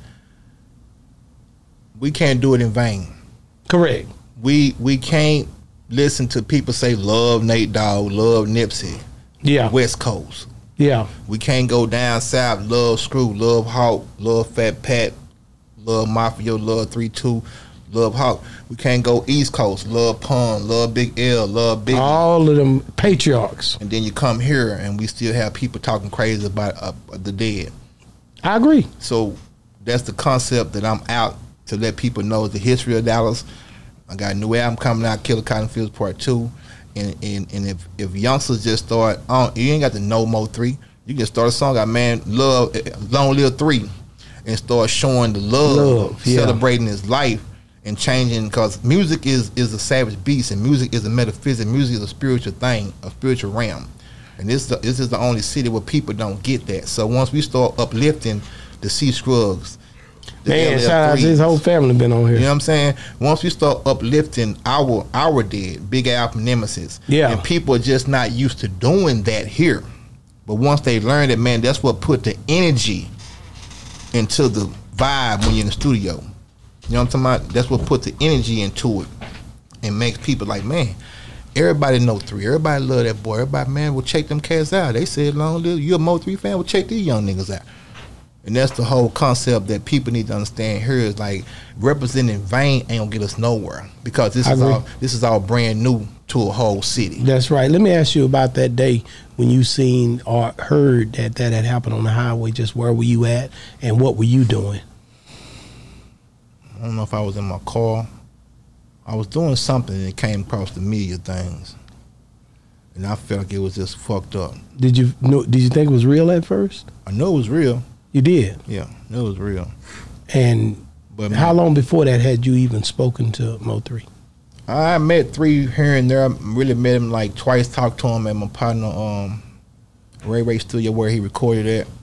we can't do it in vain. Correct. We can't listen to people say love Nate Dogg, love Nipsey. Yeah. West Coast. Yeah. We can't go down south, love Screw, love Hawk, love Fat Pat, love Mafia, love 3-2, love Hawk. We can't go East Coast, love Pun, love Big L, love Big. All of them patriarchs. And then you come here and we still have people talking crazy about the dead. I agree. So that's the concept that I'm out to let people know the history of Dallas. I got a new album coming out, Killer Cotton Fields Part 2. And if youngsters just start, you ain't got to know Mo 3. You can start a song out, man, love, Long Live 3, and start showing the love celebrating his life and changing, because music is a savage beast, and music is a metaphysic. Music is a spiritual thing, a spiritual realm. And this is the only city where people don't get that. So once we start uplifting the C Scruggs, man, shout out to his whole family been on here. You know what I'm saying? Once we start uplifting our dead, Big Al from Nemesis, and people are just not used to doing that here. But once they learn it, man, that's what put the energy into the vibe when you're in the studio. You know what I'm talking about? That's what put the energy into it and makes people like, man, everybody know 3. Everybody love that boy. Everybody, man, will check them cats out. They said, long live, you a Mo 3 fan, will check these young niggas out. And that's the whole concept that people need to understand here is like representing vain ain't gonna get us nowhere, because this is all brand new to a whole city. That's right. Let me ask you about that day when you seen or heard that had happened on the highway. Just where were you at and what were you doing? I don't know if I was in my car. I was doing something and it came across the media things, and I felt like it was just fucked up. Did you think it was real at first? I know it was real. You did? Yeah, it was real. And how long before that had you even spoken to Mo 3? I met 3 here and there. I really met him like twice, talked to him at my partner Ray studio where he recorded at.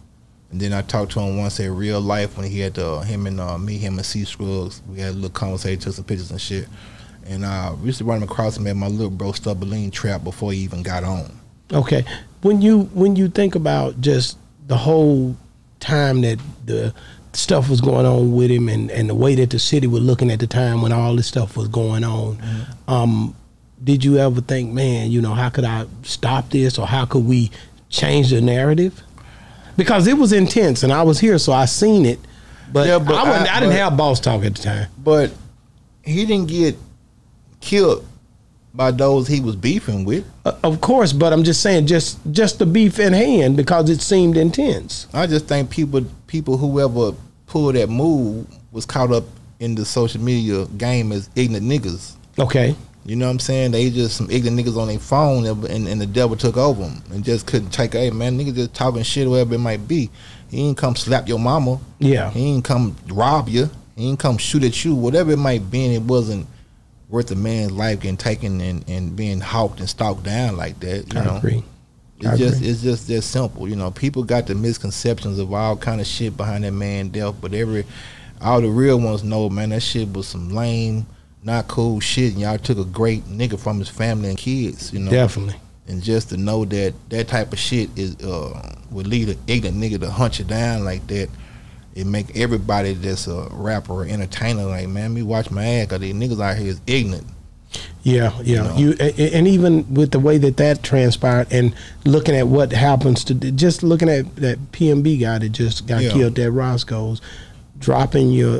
And then I talked to him once in real life when he had him and C Scruggs. We had a little conversation, took some pictures and shit. And we used to run him across him at my little bro Stubberline trap before he even got on. Okay, when you think about just the whole time that the stuff was going on with him and the way that the city was looking at the time when all this stuff was going on, did you ever think, man, you know, how could I stop this, or how could we change the narrative? Because it was intense, and I was here, so I seen it. But, yeah, but I didn't have boss talk at the time. But he didn't get killed by those he was beefing with. Of course, but I'm just saying, just the beef in hand, because it seemed intense. I just think people whoever pulled that move was caught up in the social media game as ignorant niggas. Okay. You know what I'm saying? They just some ignorant niggas on their phone, and the devil took over them and just couldn't take. Hey man, nigga just talking shit, whatever it might be. He ain't come slap your mama. Yeah. He ain't come rob you. He ain't come shoot at you. Whatever it might be, and it wasn't worth a man's life getting taken and being hawked and stalked down like that. You know? Agree. It's just that simple. You know, people got the misconceptions of all kind of shit behind that man's death, but all the real ones know, man, that shit was some lame, not cool shit, and y'all took a great nigga from his family and kids, you know. Definitely. And just to know that type of shit is would lead an ignorant nigga to hunt you down like that, it make everybody that's a rapper or entertainer like, man, me watch my ass, cause these niggas out here is ignorant. Yeah, yeah. You know? And even with the way that transpired, and looking at what happens to, just looking at that PMB guy that just got killed at Roscoe's, dropping your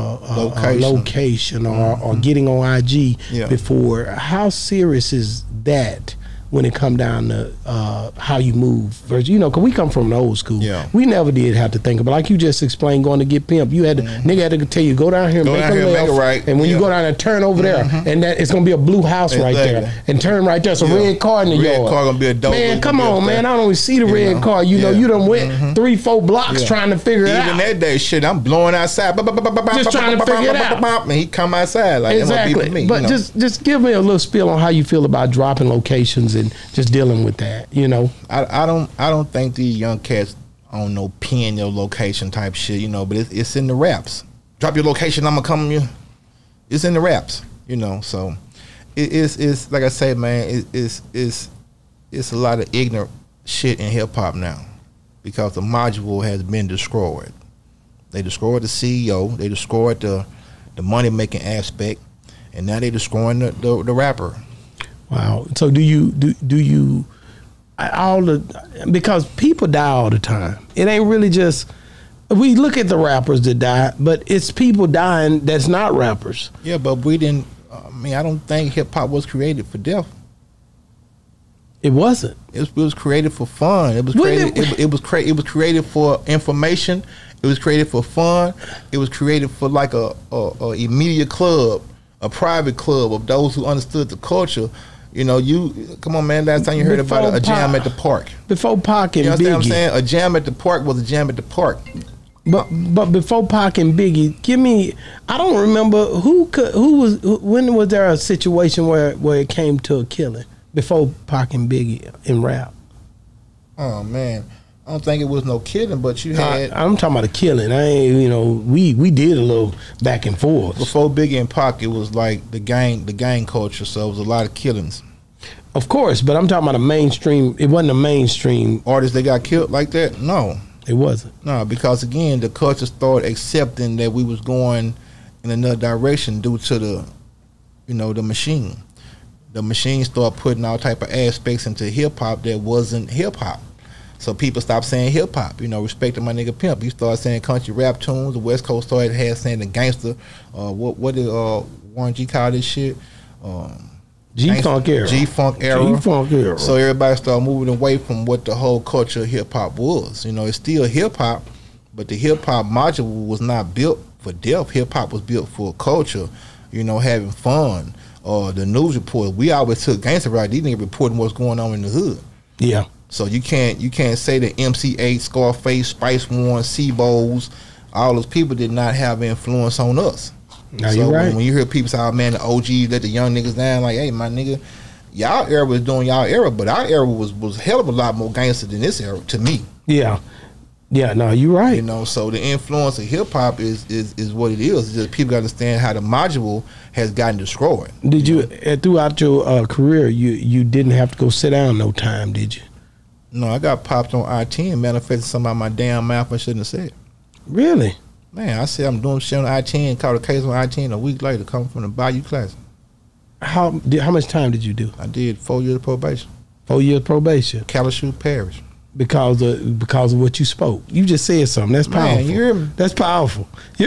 location or getting on IG before. How serious is that when it come down to how you move? Versus, you know, because we come from an old school. Yeah. We never did have to think about, like you just explained, going to get Pimp. You had to, nigga had to tell you, go down here and make a left, right. And when you go down and turn over there, and that it's gonna be a blue house right there, and turn right there. It's a red car in the yard. Red car gonna be a dope. Man, come on, man. I don't even see the red car. You know, you done went 3-4 blocks trying to figure it out. Even that day, shit, I'm blowing outside. Just trying to figure it out. And he come outside like exactly. Me, but just give me a little spiel on how you feel about dropping locations and just dealing with that. You know, I don't think these young cats on no pin your location type shit. You know, but it's in the raps. Drop your location, I'm gonna come you. It's in the raps. You know, so it's like I say, man. It's a lot of ignorant shit in hip hop now, because the module has been destroyed. They destroyed the CEO. They destroyed the money making aspect, and now they destroying the rapper. Wow. So do you because people die all the time. It ain't really just, we look at the rappers that die, but it's people dying that's not rappers. Yeah, but we didn't. I don't think hip hop was created for death. It wasn't. It was created for fun. It was created. It was created for information. It was created for fun. It was created for like a immediate club, a private club of those who understood the culture. You know, come on, man. Last time you heard about a jam at the park. Before Pac and Biggie. You understand what I'm saying? A jam at the park was a jam at the park. But before Pac and Biggie, give me. I don't remember when was there a situation where it came to a killing before Pac and Biggie in rap? Oh man, I don't think it was no killing, but you had. I'm talking about a killing. I ain't, you know, we did a little back and forth. Before Biggie and Pac, it was like the gang culture, so it was a lot of killings. Of course, but I'm talking about a mainstream. It wasn't a mainstream artist that got killed like that. No, it wasn't. No, because again, the culture started accepting that we was going in another direction due to the machine. The machine started putting all type of aspects into hip hop that wasn't hip hop. So people stopped saying hip hop, respecting my nigga Pimp. He started saying country rap tunes. The West Coast started saying the gangster. What did Warren G call this shit? G-Funk era. G-Funk era. G-Funk era. So everybody started moving away from what the whole culture of hip hop was. It's still hip hop, but the hip hop module was not built for death. Hip hop was built for culture, having fun. The news report. We always took gangster rap. These niggas reporting what's going on in the hood. Yeah. So you can't say that MC8, Scarface, Spice One, C-Bowls, all those people did not have influence on us. No, you're right. When you hear people say, "Oh man, the OGs let the young niggas down," like, hey, my nigga, y'all era was doing y'all era, but our era was a hell of a lot more gangster than this era to me. Yeah. Yeah, no, you're right. You know, so the influence of hip hop is what it is. It's just people gotta understand how the module has gotten destroyed. Did you throughout your career, you didn't have to go sit down no time, did you? No, I got popped on I-10 manifesting something out my damn mouth I shouldn't have said. Really? Man, I said I'm doing shit on I-10, caught a case on I-10 a week later, coming from the Bayou class. How much time did you do? I did 4 years of probation. 4 years probation. Calashute Parish. Because of what you spoke. You just said something. That's powerful. Man, you hear me? That's powerful.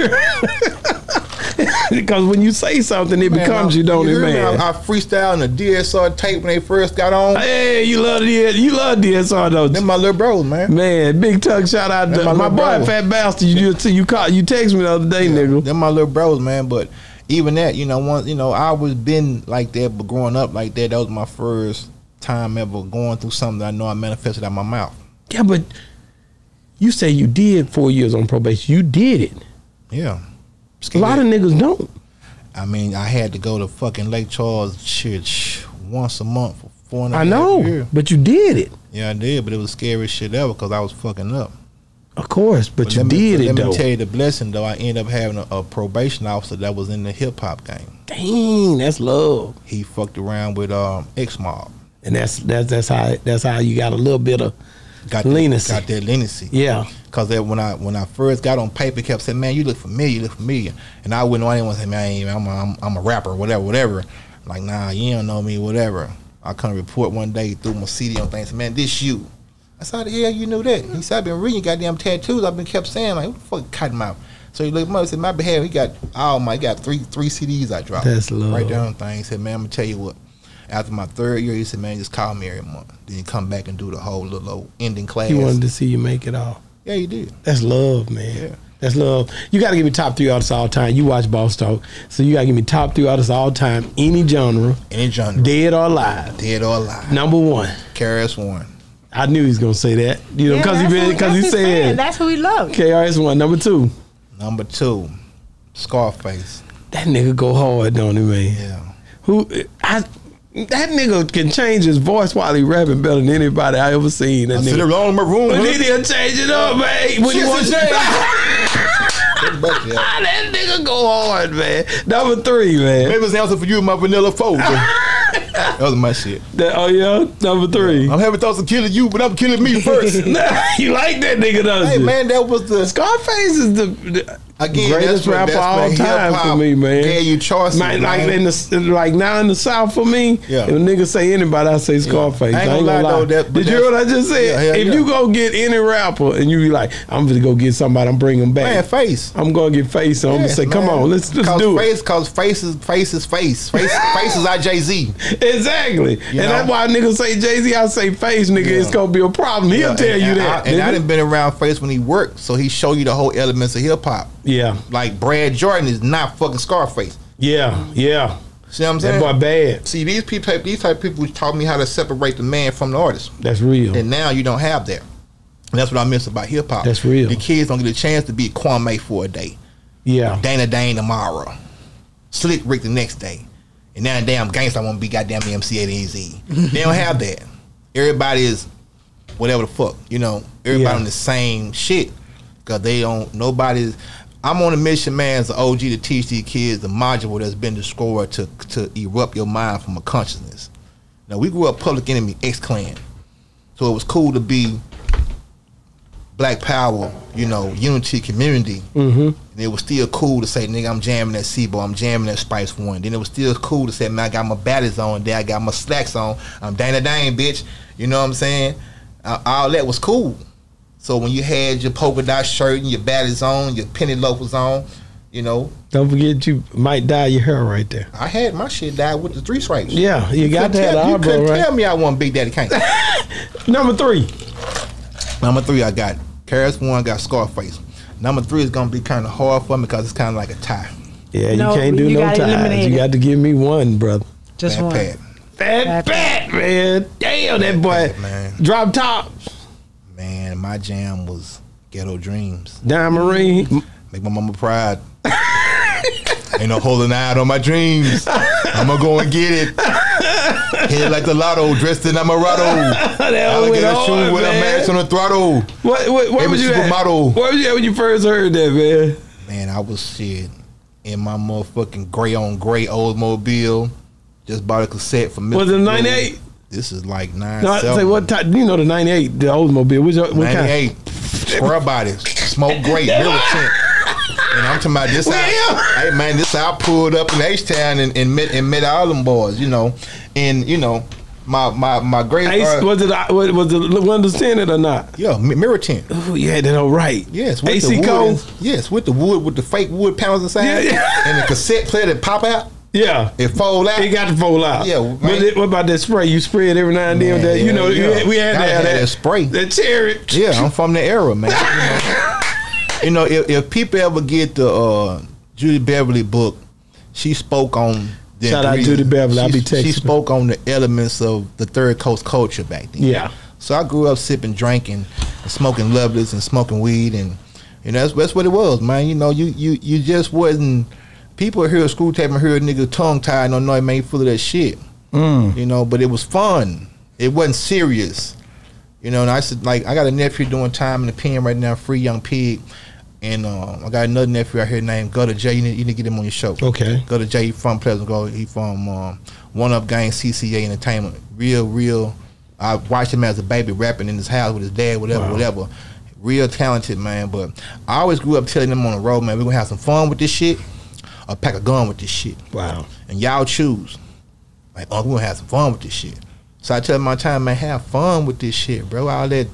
Because when you say something, it becomes you, don't it, man? I freestyled on the DSR tape when they first got on. Hey, you love DSR, don't you? Them my little bros, man. Man, big Tuck, shout out to my boy, bros. Fat Bastard. You text me the other day, nigga. Them my little bros, man. But even that, I always been like that, but growing up like that was my first time ever going through something that I know I manifested out my mouth. Yeah, but you say you did 4 years on probation. You did it. Yeah. A lot of niggas don't. I mean, I had to go to fucking Lake Charles shit once a month for 4.5 years. I know, but you did it. Yeah, I did, but it was the scariest shit ever because I was fucking up. Of course, but you did it, though. Let me tell you the blessing, though. I ended up having a probation officer that was in the hip-hop game. Dang, that's love. He fucked around with X-Mob. And that's how you got a little bit of leniency. Got that leniency. Yeah. Because when I first got on paper, he kept saying, man, you look familiar. And I wouldn't know anyone say, man, I'm a rapper, whatever. Like, nah, you don't know me, whatever. I come report one day, he threw my CD on things, said, man, this you. I said, how the hell you knew that? He said, I've been reading your goddamn tattoos. I've been kept saying, like, what the fuck KottonMouth? So he looked at me and said, my behalf, he got three CDs I dropped. That's love. Right down thing. He said, man, I'm going to tell you what. After my 3rd year, he said, man, just call me every month. Then you come back and do the whole little old ending class. He wanted to see you make it all. Yeah, he did. That's love, man. Yeah. That's love. You got to give me top 3 artists all time. You watch Boss Talk. So you got to give me top 3 artists all time, any genre. Any genre. Dead or alive. Dead or alive. Number 1. KRS-One. I knew he was going to say that. Because he said. That's who we love. KRS-One. Number 2. Number 2. Scarface. That nigga go hard, don't he, man? Yeah. That nigga can change his voice while he rapping better than anybody I ever seen. That I nigga. sit alone in my room. But then he'll change it up, man. When he wants to that nigga go hard, man. Number 3, man. Maybe it's the answer for you, my vanilla folk. That was my shit. Oh yeah, number 3. I'm having thoughts of killing you, but I'm killing me first. You like that nigga, doesn't you? Hey man, that was the Scarface is the greatest rapper all time for me, man. Yeah, you choices. Like now in the South for me, yeah. If a nigga say anybody, I say Scarface. I ain't gonna lie. Did you hear what I just said? If you go get any rapper and you be like, I'm gonna go get somebody, I'm bringing him back. Man, Face. I'm gonna get Face. I'm gonna say, come on, let's do it. Cause face is face. Face is our Jay-Z. Exactly. And that's why niggas say Jay-Z, I say Face, nigga. Yeah. It's gonna be a problem. He'll tell you that. I done been around Face when he worked, so he show you the whole elements of hip hop. Yeah. Like Brad Jordan is not fucking Scarface. Yeah. See what I'm saying? That boy bad. See, these type of people taught me how to separate the man from the artist. That's real. And now you don't have that. And that's what I miss about hip hop. That's real. The kids don't get a chance to be Kwame for a day. Yeah. Dana Dane tomorrow. Slick Rick the next day. And now damn gangsta want to be goddamn MC AZ. They don't have that. Everybody is whatever the fuck. Everybody on the same shit. Because they don't, nobody's. I'm on a mission, man, as an OG to teach these kids the module that's been destroyed to erupt your mind from a consciousness. Now, we grew up Public Enemy, X-Clan. So it was cool to be Black Power, unity, community. Mm-hmm. And it was still cool to say, nigga, I'm jamming that C-Bo, I'm jamming that Spice One. Then it was still cool to say, man, I got my baddies on, then I got my slacks on. I'm Dana Dane, bitch. You know what I'm saying? All that was cool. So when you had your polka dot shirt and your baddies on, your penny loafers on, Don't forget you might dye your hair right there. I had my shit dyed with the 3 stripes. Yeah, you got to have the eyebrow, right? You couldn't tell me I wasn't Big Daddy Kane. Number 3. Number 3, I got KRS-One, got Scarface. Number 3 is going to be kind of hard for me because it's kind of like a tie. Yeah, you can't do no ties. You got to give me one, brother. Just one. Fat Pat, man. Damn, that boy. Man. Drop top. Man, my jam was Ghetto Dreams. Don Marie. Make my mama proud. Ain't no holding out on my dreams. I'm gonna go and get it. Hit like the lotto, dressed in Amarado. Alligator shoe with a mask on the throttle. What was you at? Model. What was you at when you first heard that, man? Man, I was shit in my motherfucking gray on gray Oldsmobile. Just bought a cassette from. Was it 98? This is like 9. No, I say what type? You know the 98, the Oldsmobile. What 98. kind? Square body, smoke great, mirror tint. And I'm talking about this out. Hey man, this out pulled up in H-Town and met all them boys, you know. And you know, my great was the windows tinted or not? Yeah, mirror tint. Oh yeah, that all right. Yes, with AC the wood. code. Yes, with the wood, with the fake wood panels inside. Yeah. And the cassette player that pop out. Yeah, it fold out. It got to fold out. Yeah, what about that spray? You spray it every now and then. That, you know, we had that spray. That cherry. Yeah, I'm from the era, man. You know, if people ever get the Judy Beverly book, she spoke on. Shout out Judy Beverly. I'll be texting. She spoke on the elements of the third coast culture back then. Yeah. So I grew up sipping, drinking, and smoking Lovelace and smoking weed, and you know that's what it was, man. You know, you just wasn't. People hear a school tape and hear a nigga tongue tied and don't know it made full of that shit. You know, but it was fun. It wasn't serious. You know, and I said, like, I got a nephew doing time in the pen right now, Free Young Pig. And I got another nephew out here named Gutter J. You need to get him on your show. Okay. Gutter J, he from Pleasant Grove. He from One Up Gang, CCA Entertainment. Real. I watched him as a baby rapping in his house with his dad, whatever. Real talented, man. But I always grew up telling them on the road, man, we're going to have some fun with this shit. Or pack a gun with this shit. Wow. And y'all choose. Like, we're going to have some fun with this shit. So I tell them my time, man, have fun with this shit, bro. All that,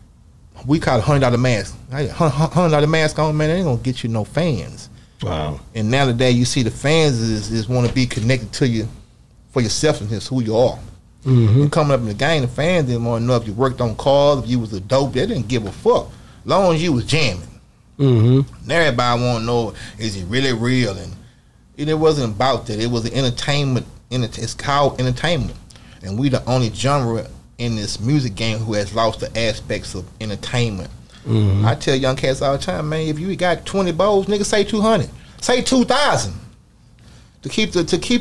we call it $100 mask. $100 mask on, man, they ain't going to get you no fans. Wow. And nowadays, you see the fans is want to be connected to you for your selflessness, who you are. And coming up in the game, the fans didn't want to know if you worked on cars, if you was a dope. They didn't give a fuck. As long as you was jamming. Now everybody want to know, is it really real? And it wasn't about that. It was an entertainment. It's called entertainment. And we the only genre in this music game who has lost the aspects of entertainment. I tell young cats all the time, man, if you got 20 bowls, nigga, say 200. Say 2,000. To keep the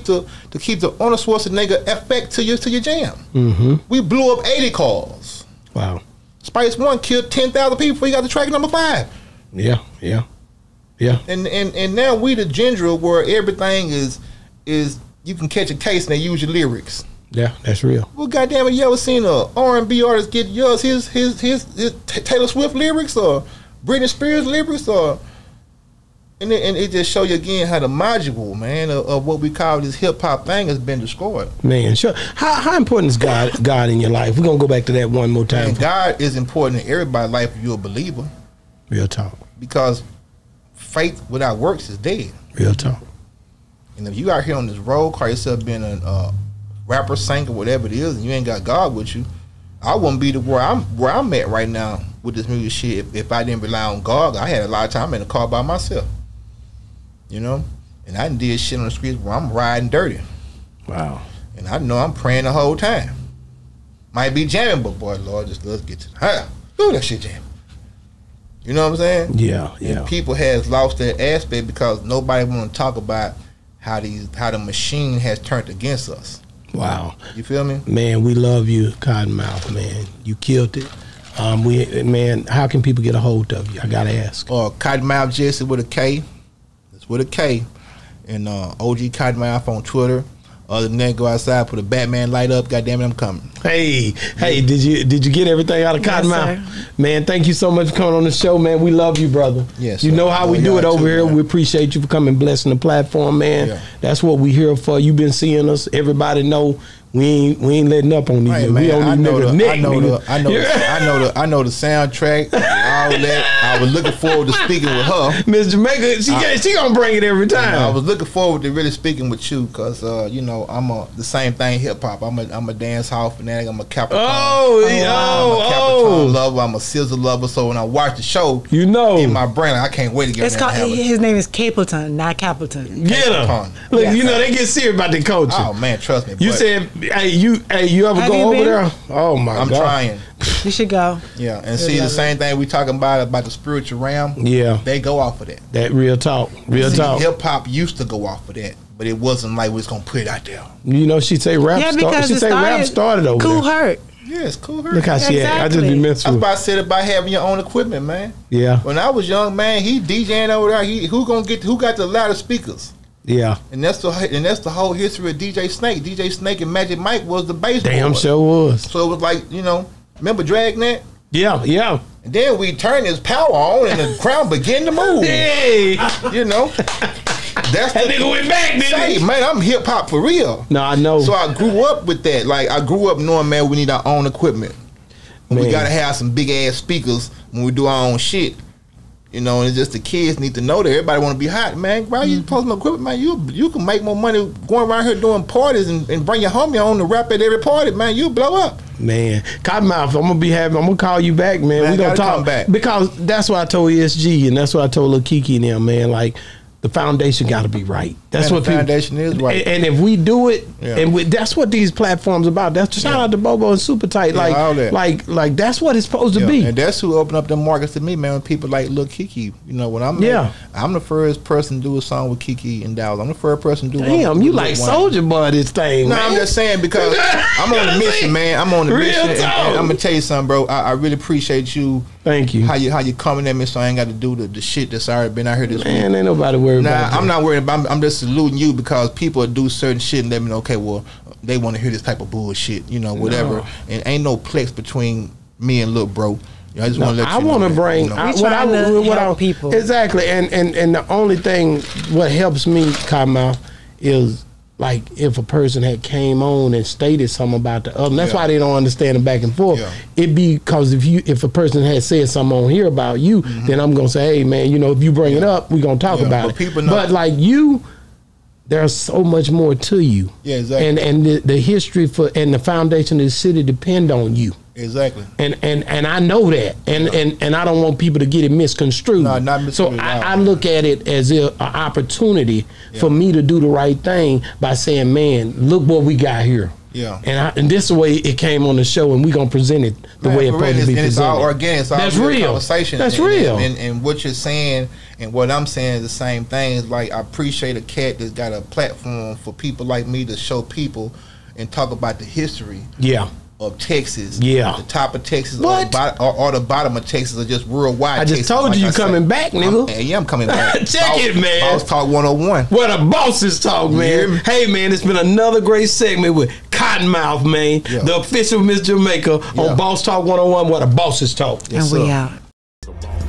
Arnold Schwarzenegger effect to your jam. We blew up 80 cars. Wow. Spice One killed 10,000 people before he got to track number 5. Yeah. And now we the genre where everything is you can catch a case and they use your lyrics. Yeah, that's real. Well, goddamn it, you ever seen a R&B artist get yours his Taylor Swift lyrics or Britney Spears lyrics or and it just show you again how the module, man, of what we call this hip hop thing has been destroyed. Man, sure. How important is God in your life? We're gonna go back to that one more time. Man, God is important in everybody's life if you're a believer. Real talk. Because faith without works is dead. Real talk. And if you out here on this road, call yourself being a rapper, singer, whatever it is, and you ain't got God with you, I wouldn't be where I'm at right now with this music shit if I didn't rely on God. I had a lot of time in the car by myself. You know? And I did shit on the streets where I'm riding dirty. Wow. And I know I'm praying the whole time. Might be jamming, but boy, Lord, just let's get to the high. Ooh, that shit jamming. You know what I'm saying? Yeah. And people has lost their aspect because nobody want to talk about how the machine has turned against us. Wow. You feel me? Man, we love you, KottonMouth, man. You killed it. Man, how can people get a hold of you? I gotta ask. KottonMouth Jesse with a K. It's with a K. And OG KottonMouth on Twitter. Other than that, go outside, put a Batman light up. Goddamn it, I'm coming. Hey, did you get everything out of KottonMouth? Man, thank you so much for coming on the show, man. We love you, brother. Yes. You know how we do it over here. Man. We appreciate you for coming, blessing the platform, man. Yeah. That's what we here for. You've been seeing us. Everybody know we ain't letting up on these. Hey, man, we don't even know the I know the soundtrack. All that. I was looking forward to speaking with her. Miss Jamaica, she gonna bring it every time. I was looking forward to really speaking with you because you know I'm the same thing hip hop. I'm a dance hall fanatic. I'm a Capricorn. I'm a Capricorn lover. I'm a Sizzle lover. So when I watch the show, you know, in my brain, I can't wait to get. His name is Capleton, not Capleton. Get him. Look, you know they get serious about the culture. Oh man, trust me. You said, hey, you ever go over there? Oh my God, I'm trying. You should go. Yeah, and see the same thing we talking about the spiritual realm. Yeah, they go off of that. That real talk, real talk. Hip hop used to go off of that, but it wasn't like we was gonna put it out there. You know, she say rap started. She say rap started over Cool there. Herc. Yeah, it's Cool Herc. Look how she act. I just be messing I was with. about to say about having your own equipment, man. Yeah. When I was young, man, he DJing over there. Who got the loudest speakers? Yeah. And that's the whole history of DJ Snake. DJ Snake and Magic Mike was the bass boy. Damn sure was. So it was like, remember Dragnet? Yeah, yeah. And then we turned his power on and the crowd began to move. Hey. That's that nigga went back, didn't he? Man, I'm hip hop for real. No, I know. So I grew up with that. Like I grew up knowing, man, we need our own equipment. We gotta have some big ass speakers when we do our own shit. And it's just the kids need to know that everybody want to be hot, man. Why you post my equipment, man? You can make more money going around here doing parties and bring your homie on to rap at every party, man. You blow up, man. KottonMouth, I'm gonna call you back, man. We gonna talk back because that's what I told ESG and that's what I told Lil Keke and them, man. Like the foundation got to be right. That's what the foundation is right. And if we do it, and that's what these platforms about. That's shout out to Bobo and Super Tight. Like, all that. like that's what it's supposed to be. And that's who opened up the markets to me, man. When people like Lil Keke, when I'm the first person to do a song with Keke and Dallas. I'm the first person to do. Damn, you like Soulja Boy this thing? No, man. I'm just saying because I'm on a mission, man. I'm on a mission, and I'm gonna tell you something, bro. I really appreciate you. Thank you. How you coming at me so I ain't got to do the shit that's already been out here this week. Man, ain't nobody worried about that. I'm not worried about. I'm just saluting you because people do certain shit and let me know. Okay, well, they want to hear this type of bullshit, whatever. No. And ain't no plex between me and Lil Bro. I just want to let you know. I want to bring what I people exactly, and the only thing what helps me, KottonMouth, is like if a person had came on and stated something about the other. That's why they don't understand the back and forth. It be because if a person had said something on here about you, then I'm gonna say, hey man, if you bring it up, we gonna talk about it. But like you, there's so much more to you. Yeah, exactly. And the history and the foundation of the city depend on you. Exactly. And I know that. And I don't want people to get it misconstrued. No, not misconstrued. So I look at it as an opportunity for me to do the right thing by saying, man, look what we got here. Yeah. And this is the way it came on the show, and we're going to present it the way it's supposed to be presented. It's all organic. It's all That's real conversation. That's real. And what you're saying and what I'm saying is the same thing. It's like I appreciate a cat that's got a platform for people like me to show people and talk about the history. Yeah. Of Texas, the top of Texas, or the bottom of Texas, or just worldwide. I just told you coming back, nigga. I'm coming back. Check it, man. Boss Talk 101. Where the bosses talk, man. Hey, man, it's been another great segment with KottonMouth, man, the official Miss Jamaica on Boss Talk 101, where the bosses talk. Yes, and we out.